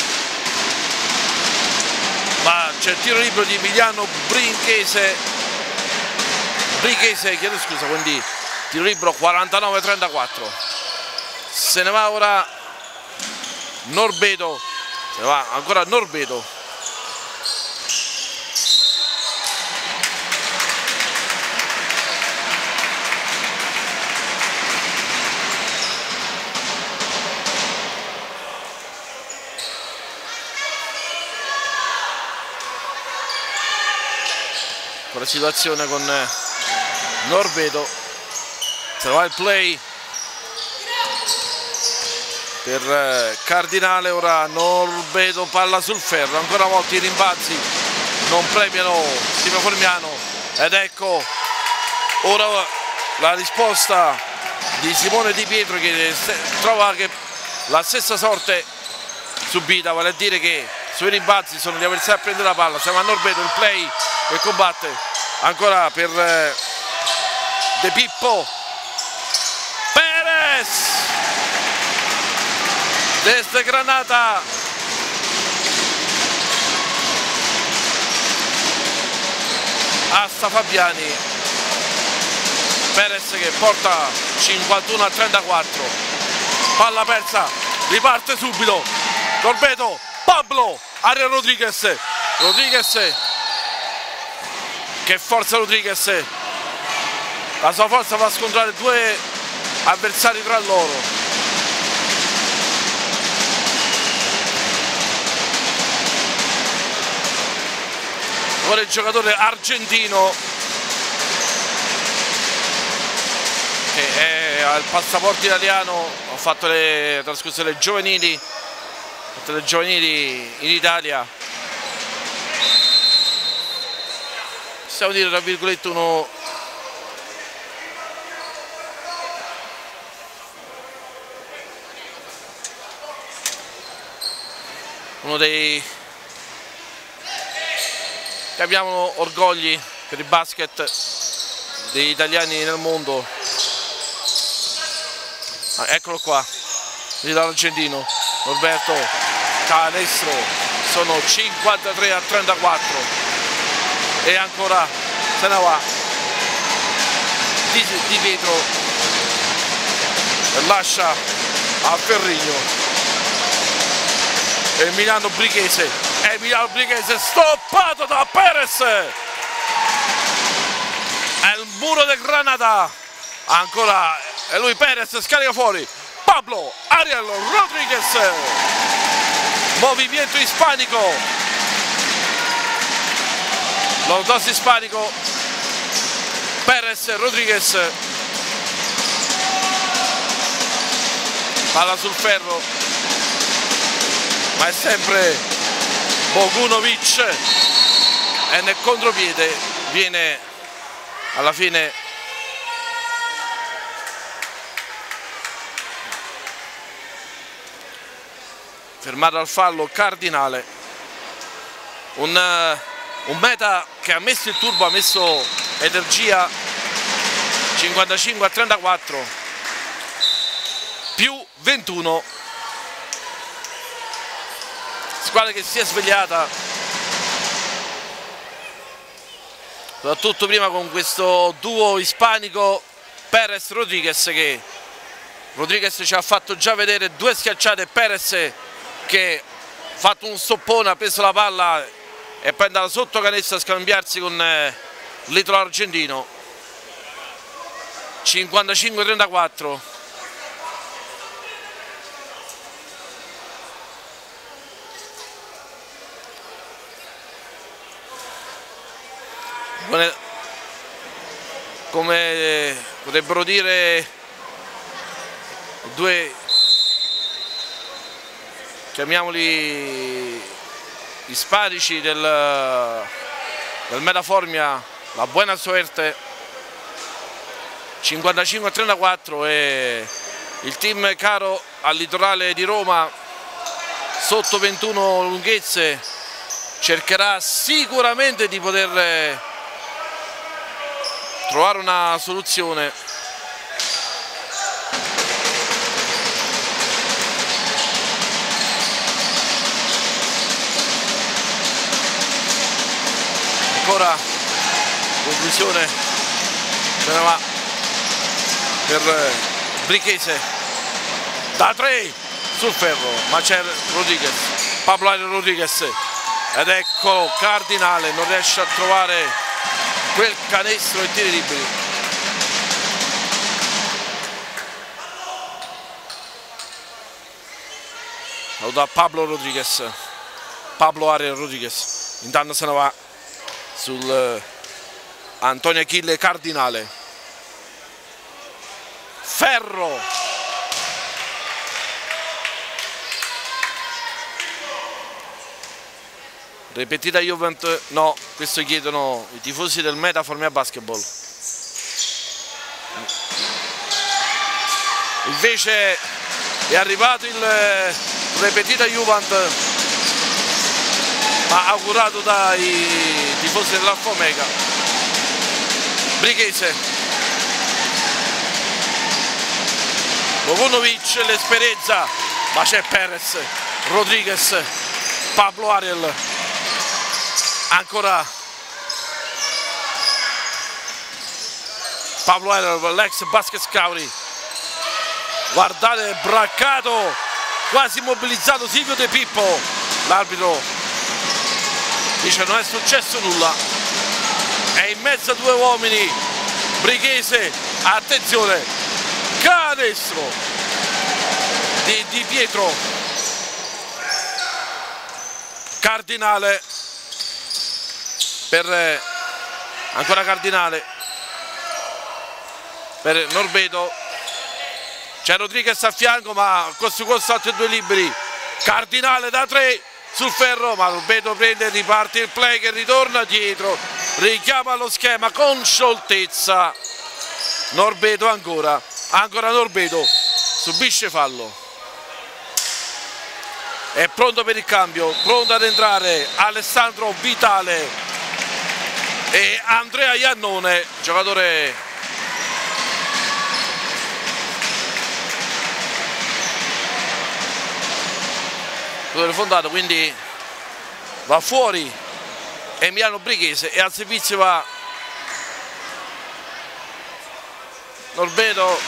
ma c'è il tiro libero di Emiliano Brinchese, Brinchese chiedo scusa, quindi tiro libero quarantanove a trentaquattro. Se ne va ora Norbedo, se ne va ancora Norbedo. Con la situazione con Norbedo. Se ne va il play per Cardinale. Ora Norbeto, palla sul ferro, ancora una volta i rimbalzi non premiano Stefano Formiano, ed ecco ora la risposta di Simone Di Pietro, che trova che la stessa sorte subita, vale a dire che sui rimbalzi sono gli avversari a prendere la palla. Siamo a Norbeto, il play che combatte ancora per De Pippo, Perez, destra Granata, Asta Fabiani, Perez che porta cinquantuno a trentaquattro, palla persa, riparte subito Norbeto, Pablo, Ariel Rodriguez, Rodriguez, che forza Rodriguez, la sua forza fa scontrare due avversari tra loro. Ora il giocatore argentino che è al passaporto italiano, ha fatto le trascorse giovanili, ha fatto le giovanili in Italia, possiamo dire tra virgolette uno uno dei che abbiamo orgogli per il basket degli italiani nel mondo. Ah, eccolo qua, l'argentino Norberto, canestro, sono cinquantatré a trentaquattro e ancora se ne va Di, Di Pietro e lascia a Ferrigno. Emiliano Brighese, Emiliano Brighese stoppato da Perez, è il muro del Granada, ancora e lui Perez scarica fuori, Pablo, Ariel Rodriguez, movimento ispanico, lo dos ispanico, Perez, Rodriguez, palla sul ferro, ma è sempre Bogunovic e nel contropiede viene alla fine fermato al fallo Cardinale. Un, un meta che ha messo il turbo, ha messo energia, cinquantacinque a trentaquattro più ventuno. Squadra che si è svegliata, soprattutto prima con questo duo ispanico Perez Rodriguez, che Rodriguez ci ha fatto già vedere due schiacciate, Perez che ha fatto un stoppone, ha preso la palla e poi è andato sotto canestro a scambiarsi con eh, l'italo argentino. cinquantacinque a trentaquattro. Come potrebbero dire due, chiamiamoli ispanici del, del Metaformia, la buona suerte, cinquantacinque a trentaquattro, e il team caro al litorale di Roma sotto ventuno lunghezze cercherà sicuramente di poter trovare una soluzione. Ancora conclusione se ne va per Brighese da tre sul ferro, ma c'è Rodriguez, Pablo Rodriguez, ed ecco Cardinale non riesce a trovare quel canestro e tiri liberi. Lo dà Pablo Rodriguez, Pablo Ariel Rodriguez, intanto se ne va sul uh, Antonio Achille Cardinale. Ferro, Ripetita Juventus, no, questo chiedono i tifosi del Meta Formia Basketball. Invece è arrivato il ripetita Juventus, ma augurato dai tifosi dell'Alfa Omega. Brighese, Bogunovic, l'esperienza, ma c'è Perez, Rodriguez, Pablo Ariel, ancora Pablo Ariel, l'ex basket scout. Guardate, braccato, quasi immobilizzato Silvio De Pippo. L'arbitro dice non è successo nulla. È in mezzo a due uomini. Brighese, attenzione, canestro di, di Pietro. Cardinale per ancora Cardinale per Norbeto. C'è Rodriguez a fianco, ma costo costo altri due liberi. Cardinale da tre sul ferro, ma Norbeto prende, riparte il play che ritorna dietro, richiama lo schema con scioltezza. Norbeto ancora, ancora Norbeto, subisce fallo. È pronto per il cambio, pronto ad entrare Alessandro Vitale e Andrea Iannone, giocatore fondato, quindi va fuori Emiliano Brighese e al servizio va Norbeto.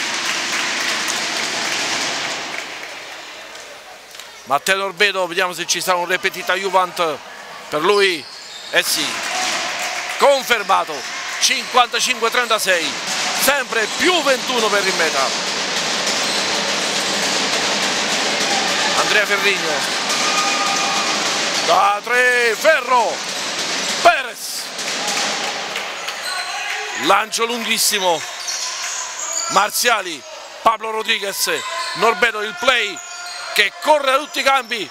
Matteo Norbeto, vediamo se ci sarà un ripetita Juventus per lui. Eh sì, confermato, cinquantacinque trentasei, sempre più ventuno per il Meta. Andrea Ferrigno da tre, ferro, Perez, lancio lunghissimo, Marziali, Pablo Rodriguez, Norbeto, il play che corre da tutti i campi,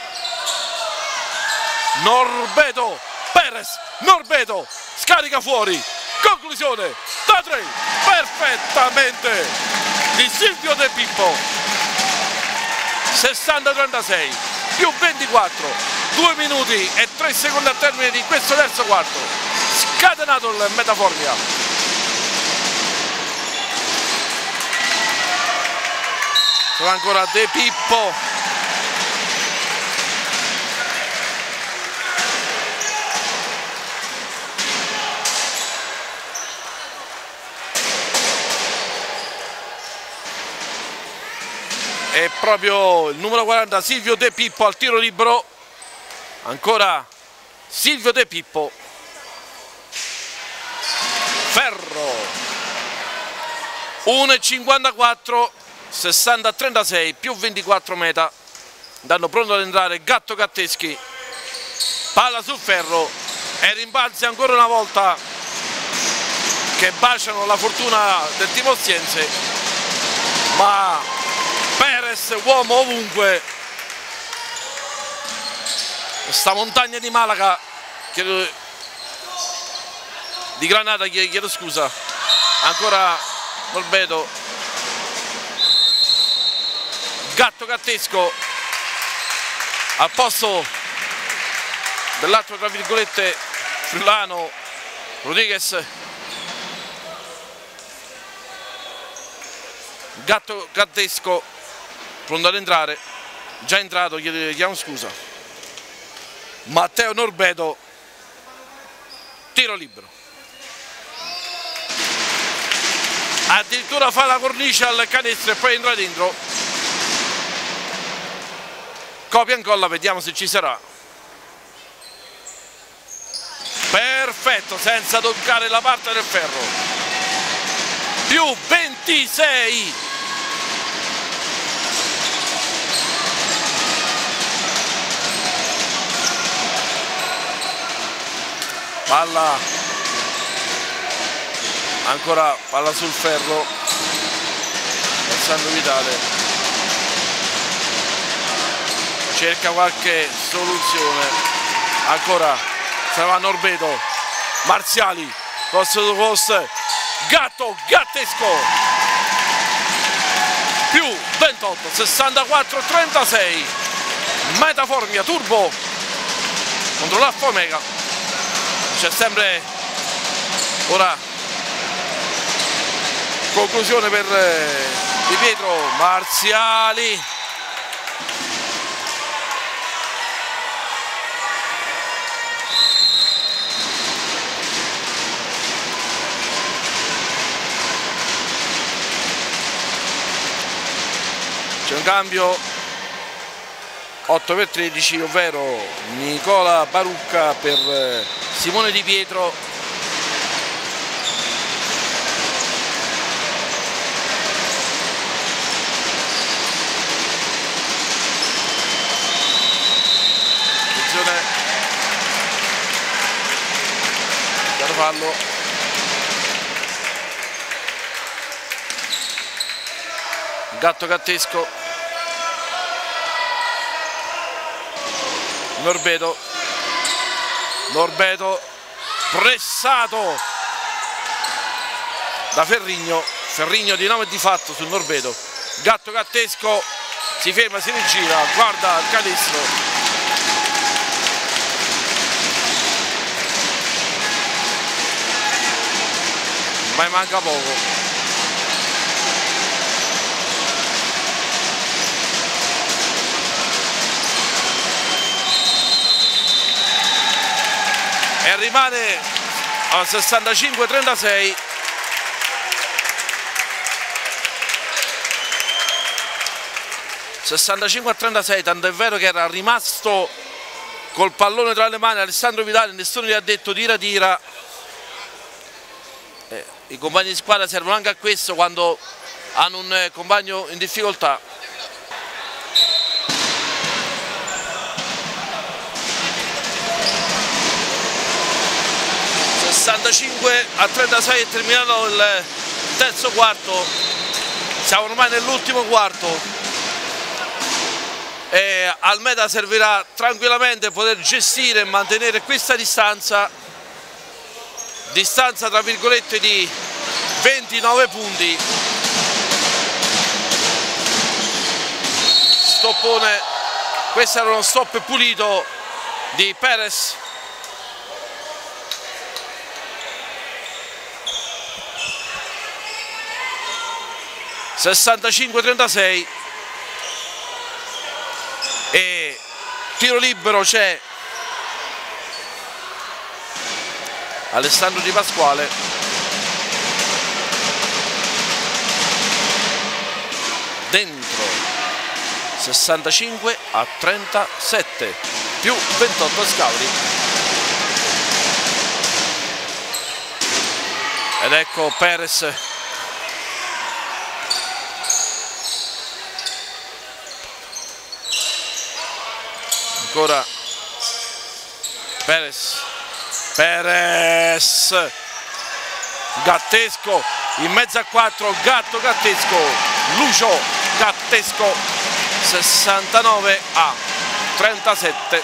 Norbeto, Perez, Norbeto, scarica fuori, conclusione da tre, perfettamente di Silvio De Pippo. sessanta trentasei più ventiquattro, due minuti e tre secondi al termine di questo terzo quarto. Scatenato il Meta Formia. Sono ancora De Pippo. È proprio il numero quaranta Silvio De Pippo al tiro libero. Ancora Silvio De Pippo. Ferro. uno e cinquantaquattro, sessanta a trentasei più ventiquattro Meta. Danno pronto ad entrare Gatto Gatteschi. Palla sul ferro e rimbalzi ancora una volta che baciano la fortuna del timoziense, ma Perez, uomo ovunque. Questa montagna di Malaga, chiedo, di Granata, chiedo scusa. Ancora Norbeto. Gatto Gattesco al posto dell'altro, tra virgolette, friulano Rodriguez. Gatto Gattesco pronto ad entrare, già entrato, chiediamo scusa. Matteo Norbeto, tiro libero. Addirittura fa la cornice al canestro e poi entra dentro. Copia e incolla, vediamo se ci sarà. Perfetto, senza toccare la parte del ferro. Più ventisei. Palla, ancora palla sul ferro, Alessandro Vitale cerca qualche soluzione. ancora se ne va Norbeto, Marziali, costo to cost, Gatto, Gattesco, più ventotto, sessantaquattro trentasei, Metaformia Turbo contro l'Alfa Omega. C'è sempre ora conclusione per Di Pietro, Marziali, c'è un cambio otto per tredici, ovvero Nicola Barucca per Simone Di Pietro. Attenzione, chiaro fallo. Gatto Gattesco, Norbeto, Norbeto pressato da Ferrigno, Ferrigno di nome e di fatto sul Norbeto. Gatto Gattesco si ferma, si rigira, guarda il canestro, ma manca poco. E rimane a sessantacinque trentasei. sessantacinque a trentasei, tanto è vero che era rimasto col pallone tra le mani Alessandro Vitale, nessuno gli ha detto tira tira. Eh, i compagni di squadra servono anche a questo quando hanno un eh, compagno in difficoltà. sessantacinque a trentasei è terminato il terzo quarto, siamo ormai nell'ultimo quarto e al Meta servirà tranquillamente poter gestire e mantenere questa distanza, distanza tra virgolette di ventinove punti. Stoppone, questo era uno stop pulito di Perez. sessantacinque trentasei e tiro libero c'è Alessandro Di Pasquale, dentro. Sessantacinque a trentasette più ventotto Scauri, ed ecco Perez ancora, Perez, Perez, Gattesco in mezzo a quattro, Gatto Gattesco, Lucio Gattesco, sessantanove a trentasette.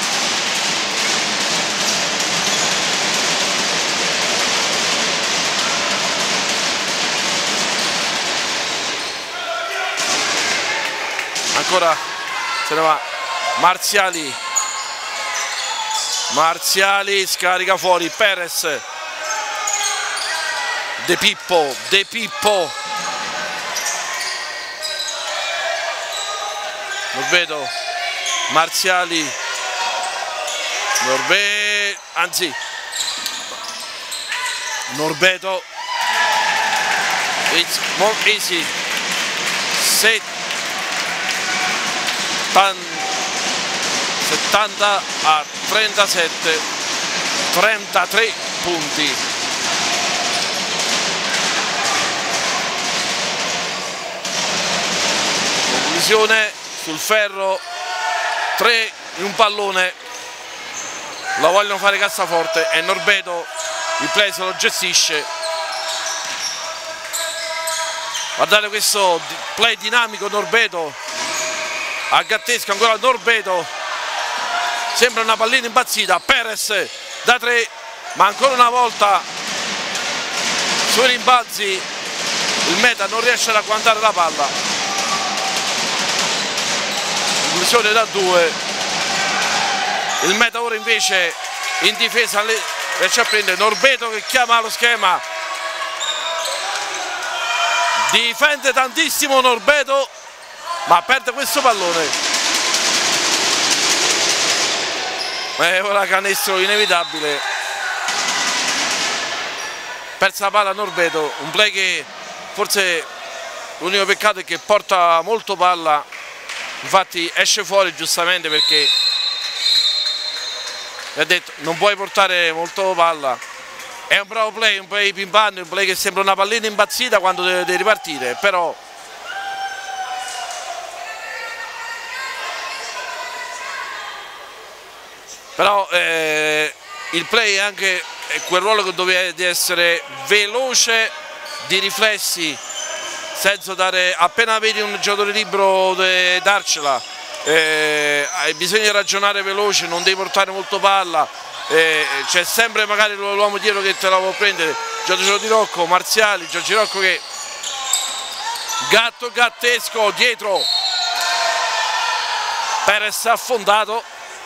Ancora se ne va Marziali, Marziali scarica fuori Perez, De Pippo, De Pippo, Norbeto, Marziali, Norbeto, anzi Norbeto, it's more easy, settanta a trentasette, trentatré punti. Conclusione sul ferro, tre in un pallone, lo vogliono fare cassaforte e Norbeto il play se lo gestisce. Guardate questo play dinamico, Norbeto a Gattesco, ancora Norbeto, sembra una pallina impazzita. Perez da tre, ma ancora una volta sui rimbalzi il meta non riesce ad agguantare la palla. Conclusione da due. Il meta ora invece in difesa riesce a prendere Norbeto che chiama lo schema, difende tantissimo Norbeto ma perde questo pallone. E ora canestro inevitabile, persa la palla Norbeto, un play che forse l'unico peccato è che porta molto palla, infatti esce fuori giustamente perché mi ha detto non puoi portare molto palla. È un bravo play, un play pimpante, un play che sembra una pallina impazzita quando deve, deve ripartire, però però eh, il play è anche quel ruolo che doveva essere veloce, di riflessi, senza dare, appena vedi un giocatore libero darcela, eh, hai bisogno di ragionare veloce, non devi portare molto palla, eh, c'è sempre magari l'uomo dietro che te la può prendere. Giorgio Di Rocco, Marziali, Giorgio Rocco che gatto gattesco dietro, Perez affondato.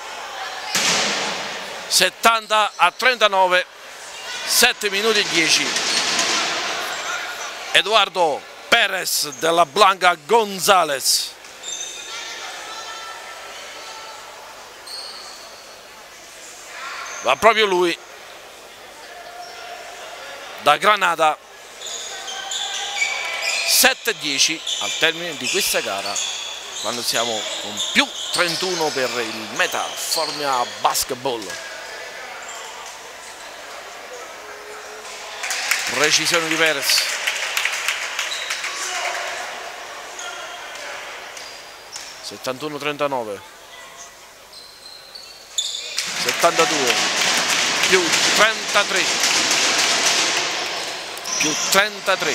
Settanta a trentanove, sette minuti e dieci. Eduardo Perez della Blanca Gonzales. Va proprio lui da Granada. Sette a dieci al termine di questa gara, quando siamo con più trentuno per il Meta Formula Basketball. Precisione di Perez. settantuno a trentanove. settantadue più trentatré. Più trentatré.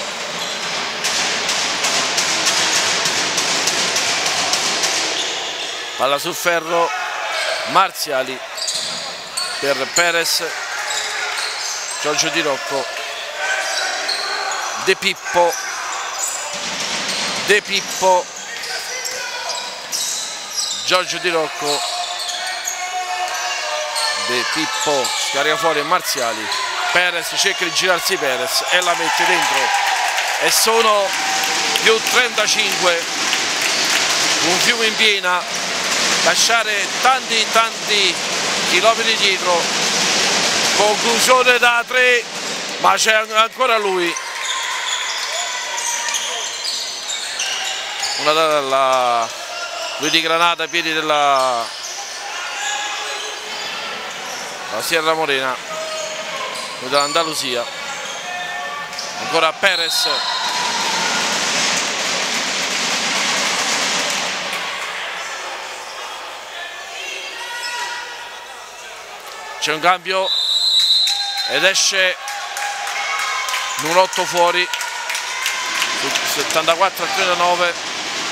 Palla sul ferro, Marziali per Perez, Giorgio Di Rocco, De Pippo, De Pippo, Giorgio Di Rocco, De Pippo, scarica fuori Marziali, Perez cerca di girarsi Perez e la mette dentro e sono più trentacinque, un fiume in piena, lasciare tanti tanti chilometri dietro. Conclusione da tre, ma c'è ancora lui. Una dalla lui di Granada ai piedi della la Sierra Morena, lui dell'Andalusia. Ancora Perez. C'è un cambio ed esce Nurotto fuori, settantaquattro a trentanove.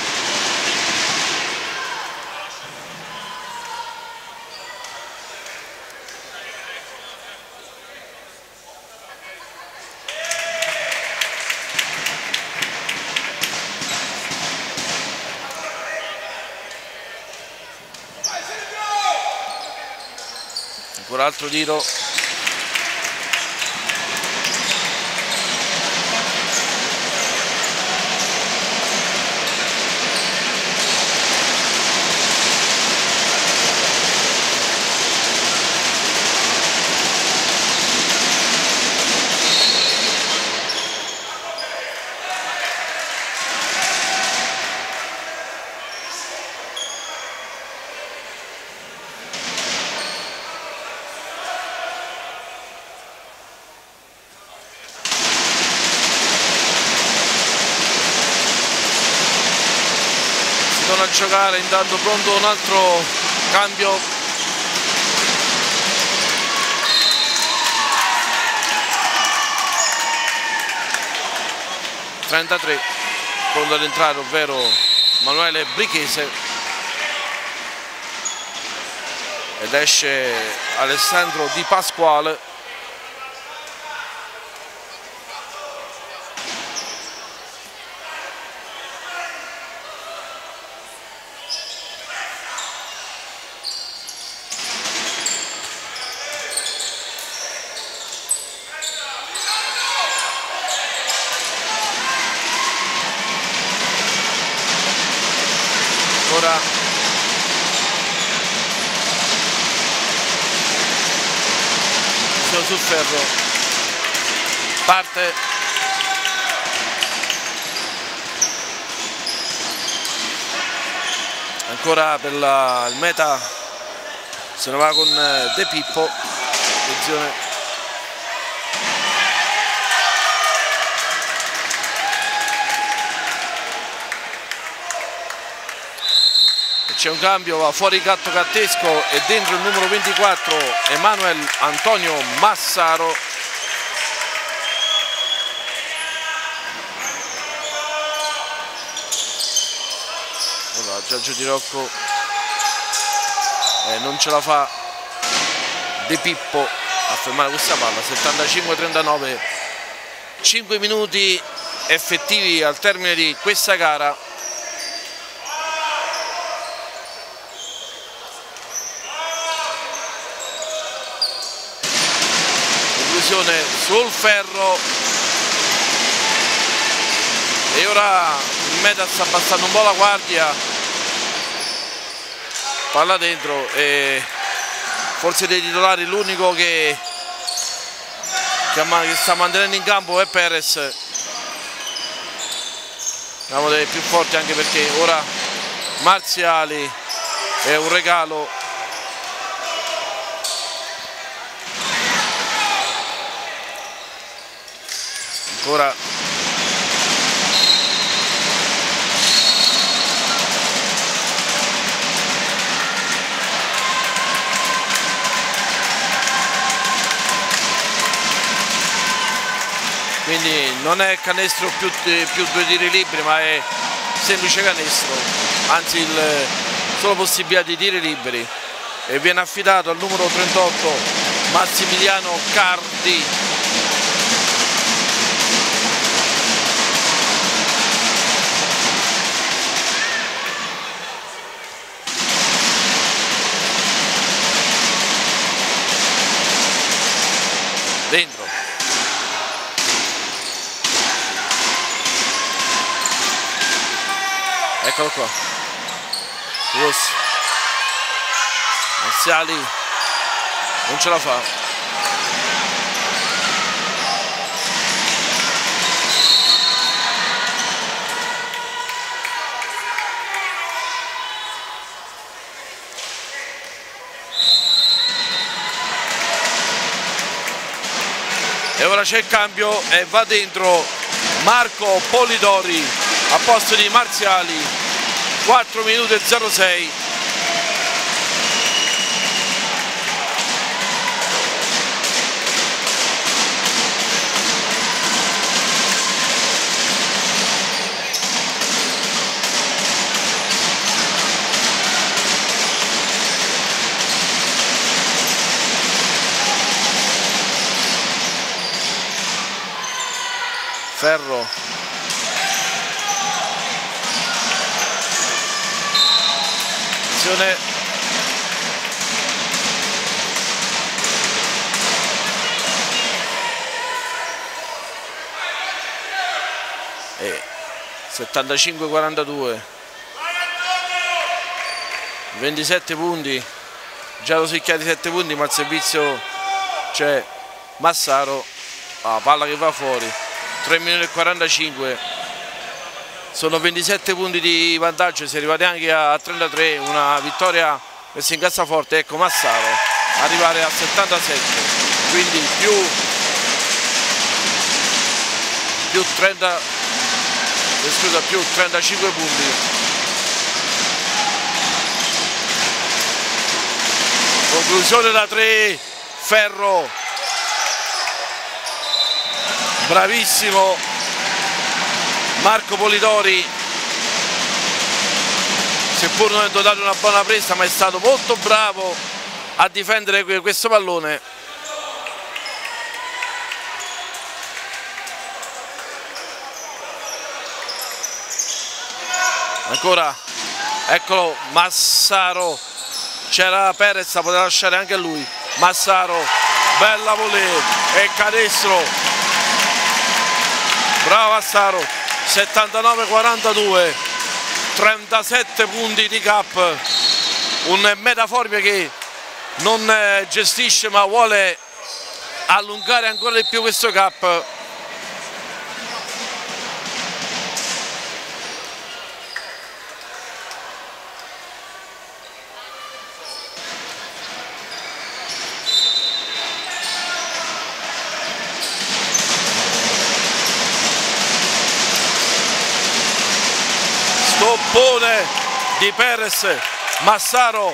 Ancora altro tiro. A giocare, intanto pronto un altro cambio. trentatré pronto ad entrare, ovvero Manuele Brichese. ed esce Alessandro Di Pasquale. Ora sul ferro parte ancora per la, il meta, se ne va con De Pippo. Attenzione, c'è un cambio, va fuori Gatto Cattesco e dentro il numero ventiquattro Emanuel Antonio Massaro. Allora, Giorgio Di Rocco eh, non ce la fa De Pippo a fermare questa palla. Settantacinque a trentanove, cinque minuti effettivi al termine di questa gara. Sul ferro e ora il meta sta abbassando un po' la guardia, palla dentro e forse dei titolari l'unico che, che, che sta mantenendo in campo è Perez, uno dei più forti, anche perché ora Marziali è un regalo. Ancora quindi non è canestro più, più due tiri liberi, ma è semplice canestro, anzi il solo possibilità di tiri liberi, e viene affidato al numero trentotto Massimiliano Cardi. Dentro, eccolo qua, Rossi, Marziali non ce la fa, e ora c'è il cambio e va dentro Marco Polidori a posto di Marziali. Quattro minuti e zero sei. Ferro, attenzione, e settantacinque a quarantadue, ventisette punti, già rosicchiati sette punti, ma al servizio c'è Massaro, ah, palla che va fuori. Tre minuti e quarantacinque, sono ventisette punti di vantaggio, si è arrivati anche a trentatré, una vittoria messa in cassaforte. Ecco Massaro arrivare a settantasette, quindi più, più, trenta, scusa, più trentacinque punti. Conclusione da tre, Ferro. Bravissimo Marco Polidori, seppur non è dotato una buona presa, ma è stato molto bravo a difendere questo pallone. Ancora, eccolo Massaro, c'era Perez, la poteva lasciare anche lui. Massaro, bella volée e canestro, bravo Massaro. Settantanove quarantadue, trentasette punti di Cap, un Metaformia che non gestisce ma vuole allungare ancora di più questo Cap. Stoppone di Perez, Massaro,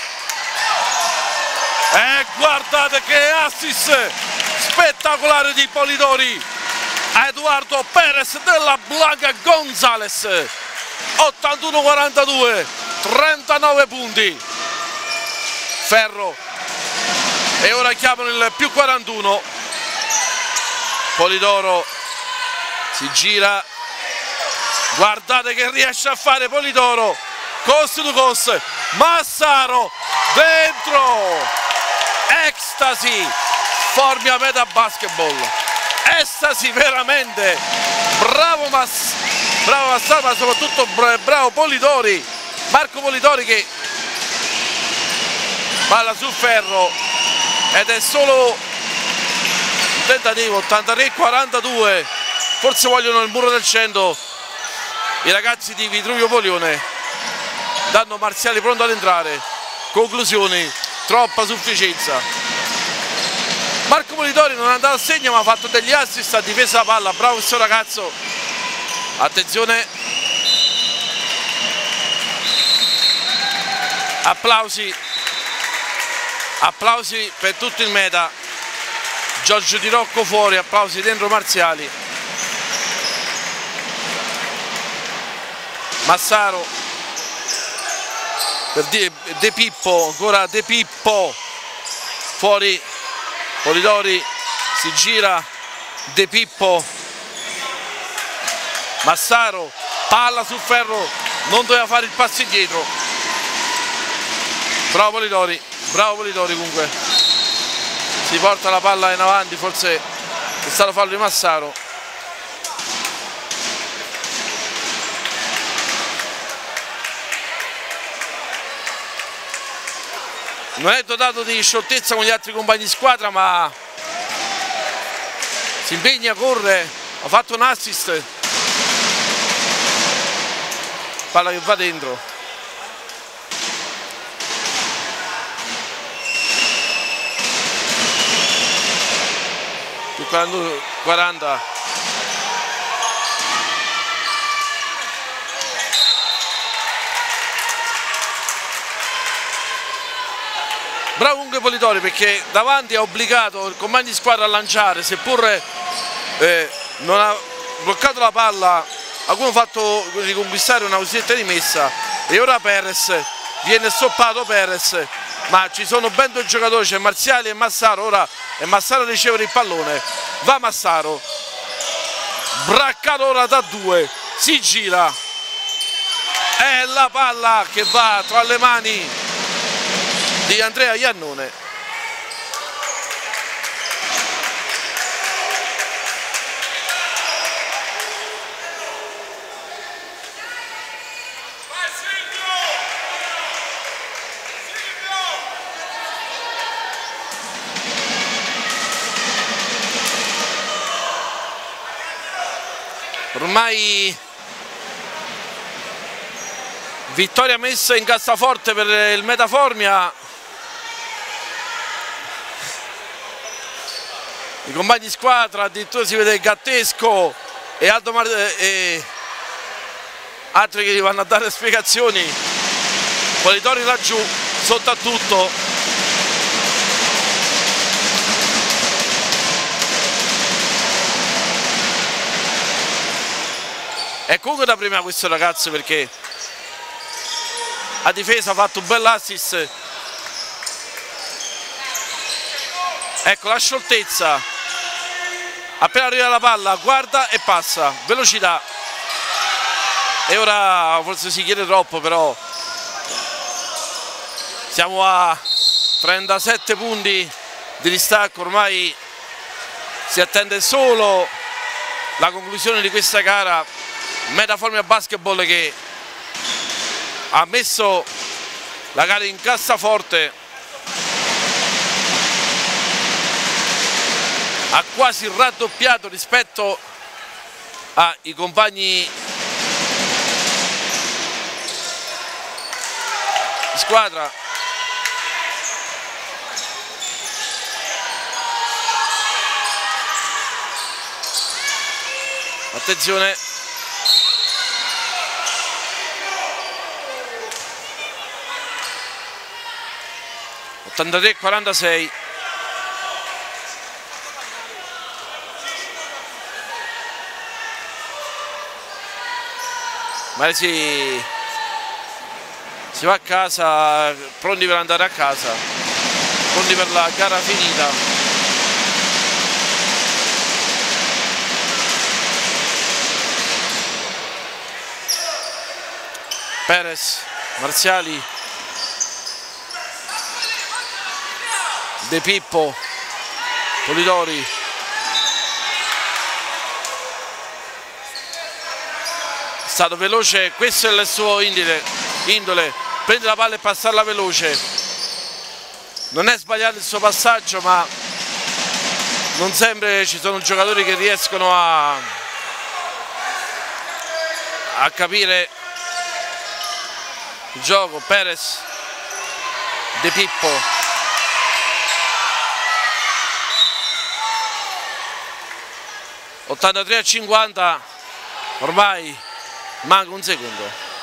e guardate che assist spettacolare di Polidori a Eduardo Perez della Blanca Gonzales. Ottantuno quarantadue, trentanove punti. Ferro, e ora chiamano il più quarantuno. Polidoro si gira, guardate che riesce a fare Polidoro, cost to cost. Massaro dentro, estasi, Formia Meta Basketball, estasi veramente, bravo Mass, bravo Massaro, ma soprattutto bravo Polidori, Marco Polidori, che palla sul ferro ed è solo un tentativo. Ottantatré quarantadue, forse vogliono il muro del cento i ragazzi di Vitruvio Polione, danno Marziali pronto ad entrare. Conclusioni, troppa sufficienza. Marco Polidori non è andato a segno ma ha fatto degli assist a difesa la palla, bravo questo ragazzo. Attenzione, applausi, applausi per tutto il meta. Giorgio Di Rocco fuori, applausi dentro Marziali. Massaro per De, De Pippo, ancora De Pippo fuori. Polidori si gira, De Pippo, Massaro, palla sul ferro, non doveva fare il passo indietro. Bravo Polidori, bravo Polidori. Comunque si porta la palla in avanti, forse è stato fallo di Massaro. Non è dotato di scioltezza con gli altri compagni di squadra, ma si impegna, corre, ha fatto un assist. Palla che va dentro. Più quaranta. Bravo comunque Polidori, perché davanti ha obbligato il compagno di squadra a lanciare, seppur eh, non ha bloccato la palla, a cui hanno fatto riconquistare una cosiddetta rimessa, e ora Perez, viene stoppato Perez, ma ci sono ben due giocatori, c'è Marziali e Massaro. Ora è Massaro a ricevere il pallone, va Massaro, braccato ora da due, si gira, è la palla che va tra le mani di Andrea Iannone. Ormai vittoria messa in cassaforte per il Metaformia. I compagni di squadra, addirittura si vede Gattesco e Aldo Mar e altri che gli vanno a dare spiegazioni. Polidori laggiù, sotto a tutto. E comunque da prima questo ragazzo, perché a difesa ha fatto un bel assist Ecco la scioltezza, appena arriva la palla guarda e passa, velocità. E ora forse si chiede troppo, però siamo a trentasette punti di distacco, ormai si attende solo la conclusione di questa gara. Metaformia Basketball che ha messo la gara in cassaforte, ha quasi raddoppiato rispetto ai compagni di squadra. Attenzione, ottantatré a quarantasei. Ma si, si va a casa, pronti per andare a casa, pronti per la gara finita. Perez, Marziali, De Pippo, Polidori, è stato veloce, questo è il suo indole, indole, prende la palla e passarla veloce. Non è sbagliato il suo passaggio, ma non sempre ci sono giocatori che riescono a, a capire il gioco. Perez, De Pippo, ottantatré a cinquanta, ormai manca un secondo.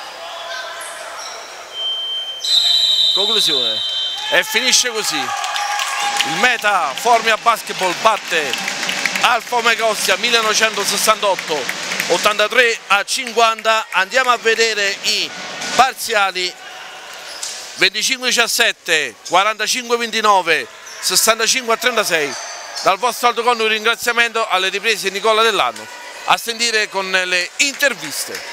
Conclusione, e finisce così. Il Metaformia Basketball batte Alfa Omega Ostia millenovecentosessantotto ottantatré a cinquanta. Andiamo a vedere i parziali: venticinque a diciassette, quarantacinque a ventinove, sessantacinque a trentasei. Dal vostro Aldo Conno un ringraziamento alle riprese Nicola Dell'Anno. A sentire con le interviste.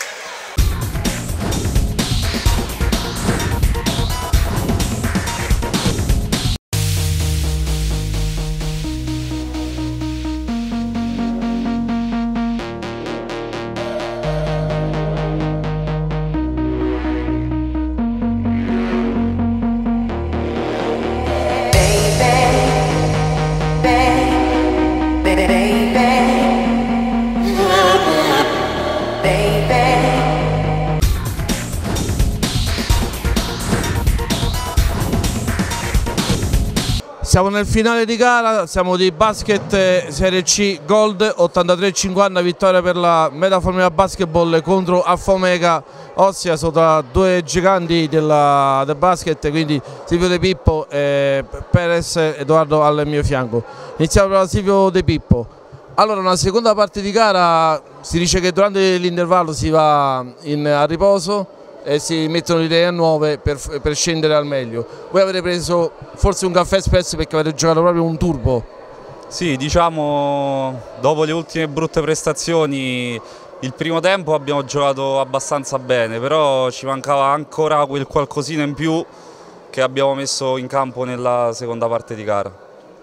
Siamo nel finale di gara, siamo di basket Serie C Gold, ottantatré a cinquanta, vittoria per la Metaformia Basketball contro Alfa Omega Ostia, sotto due giganti della, del basket, quindi Silvio De Pippo e Perez Edoardo al mio fianco. Iniziamo da Silvio De Pippo. Allora, una seconda parte di gara, si dice che durante l'intervallo si va in, a riposo e si mettono le idee nuove per, per scendere al meglio. Voi avete preso forse un caffè espresso perché avete giocato proprio un turbo. Sì, diciamo, dopo le ultime brutte prestazioni, il primo tempo abbiamo giocato abbastanza bene, però ci mancava ancora quel qualcosina in più che abbiamo messo in campo nella seconda parte di gara.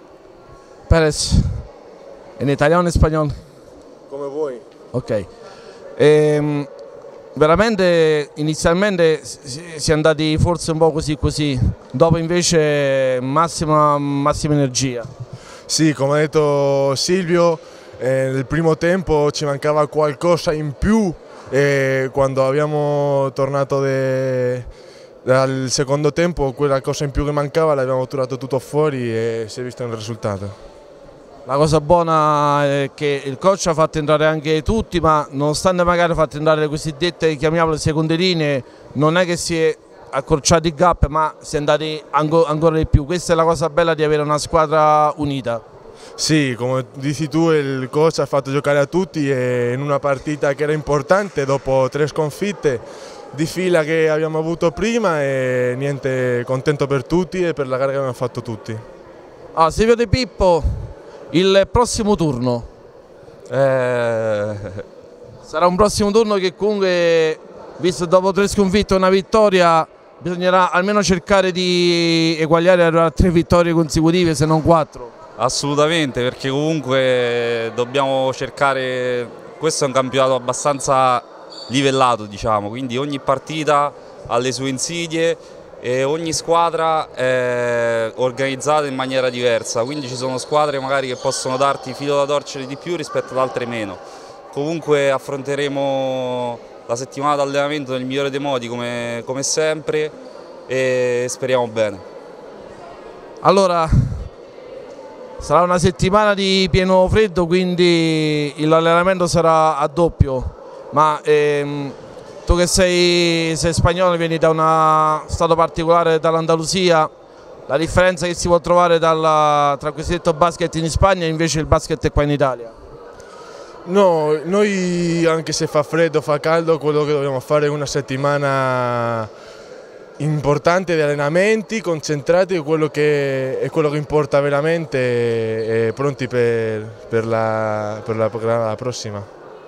Perez, in italiano e in spagnolo? Come vuoi. Ok. Ehm, veramente inizialmente si è andati forse un po' così così, dopo invece massima, massima energia. Sì, come ha detto Silvio, eh, nel primo tempo ci mancava qualcosa in più e quando abbiamo tornato de, dal secondo tempo quella cosa in più che mancava l'abbiamo tirato tutto fuori e si è visto il risultato. La cosa buona è che il coach ha fatto entrare anche tutti, ma nonostante magari ha fatto entrare le cosiddette, chiamiamole seconde linee, non è che si è accorciato il gap, ma si è andati ancora di più. Questa è la cosa bella di avere una squadra unita. Sì, come dici tu, il coach ha fatto giocare a tutti e in una partita che era importante dopo tre sconfitte di fila che abbiamo avuto prima e niente, contento per tutti e per la gara che abbiamo fatto tutti. Ah, Silvio De Pippo, il prossimo turno. Eh, Sarà un prossimo turno che comunque, visto dopo tre sconfitte e una vittoria, bisognerà almeno cercare di eguagliare a tre vittorie consecutive, se non quattro. assolutamente, perché comunque dobbiamo cercare, questo è un campionato abbastanza livellato, diciamo, quindi ogni partita ha le sue insidie e ogni squadra è organizzata in maniera diversa, quindi ci sono squadre magari che possono darti filo da torcere di più rispetto ad altre meno. Comunque affronteremo la settimana di allenamento nel migliore dei modi come, come sempre e speriamo bene. Allora, sarà una settimana di pieno freddo, quindi l'allenamento sarà a doppio, ma ehm, tu che sei, sei spagnolo, vieni da uno stato particolare, dall'Andalusia, la differenza che si può trovare dalla, tra il cosiddetto basket in Spagna e invece il basket qua in Italia? No, noi anche se fa freddo, fa caldo, quello che dobbiamo fare è una settimana importante di allenamenti, concentrati, e quello che, è quello che importa veramente, e pronti per, per, la, per, la, per la prossima.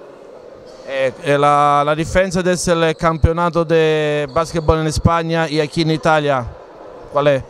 E, e la, la differenza di essere il campionato di basketball in Spagna e qui in Italia, qual è?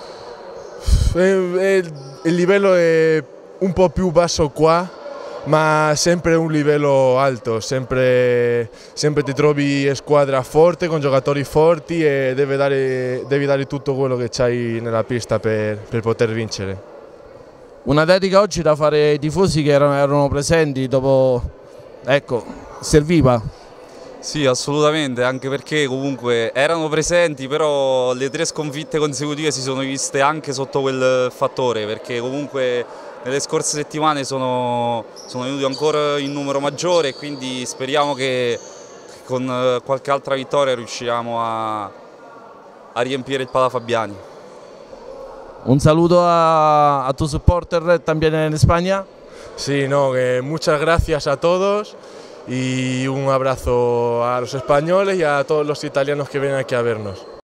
E, e, il livello è un po' più basso qua, ma sempre un livello alto, sempre, sempre ti trovi squadra forte con giocatori forti e devi dare, devi dare tutto quello che c'hai nella pista per, per poter vincere. Una dedica oggi da fare ai tifosi che erano, erano presenti, dopo, ecco, serviva. Sì, assolutamente, anche perché comunque erano presenti, però le tre sconfitte consecutive si sono viste anche sotto quel fattore, perché comunque nelle scorse settimane sono, sono venuti ancora in numero maggiore e quindi speriamo che con qualche altra vittoria riusciamo a, a riempire il Palafabiani. Un saludo a, a tu supporter también en España. Sí, no, que muchas gracias a todos y un abrazo a los españoles y a todos los italianos que vienen aquí a vernos.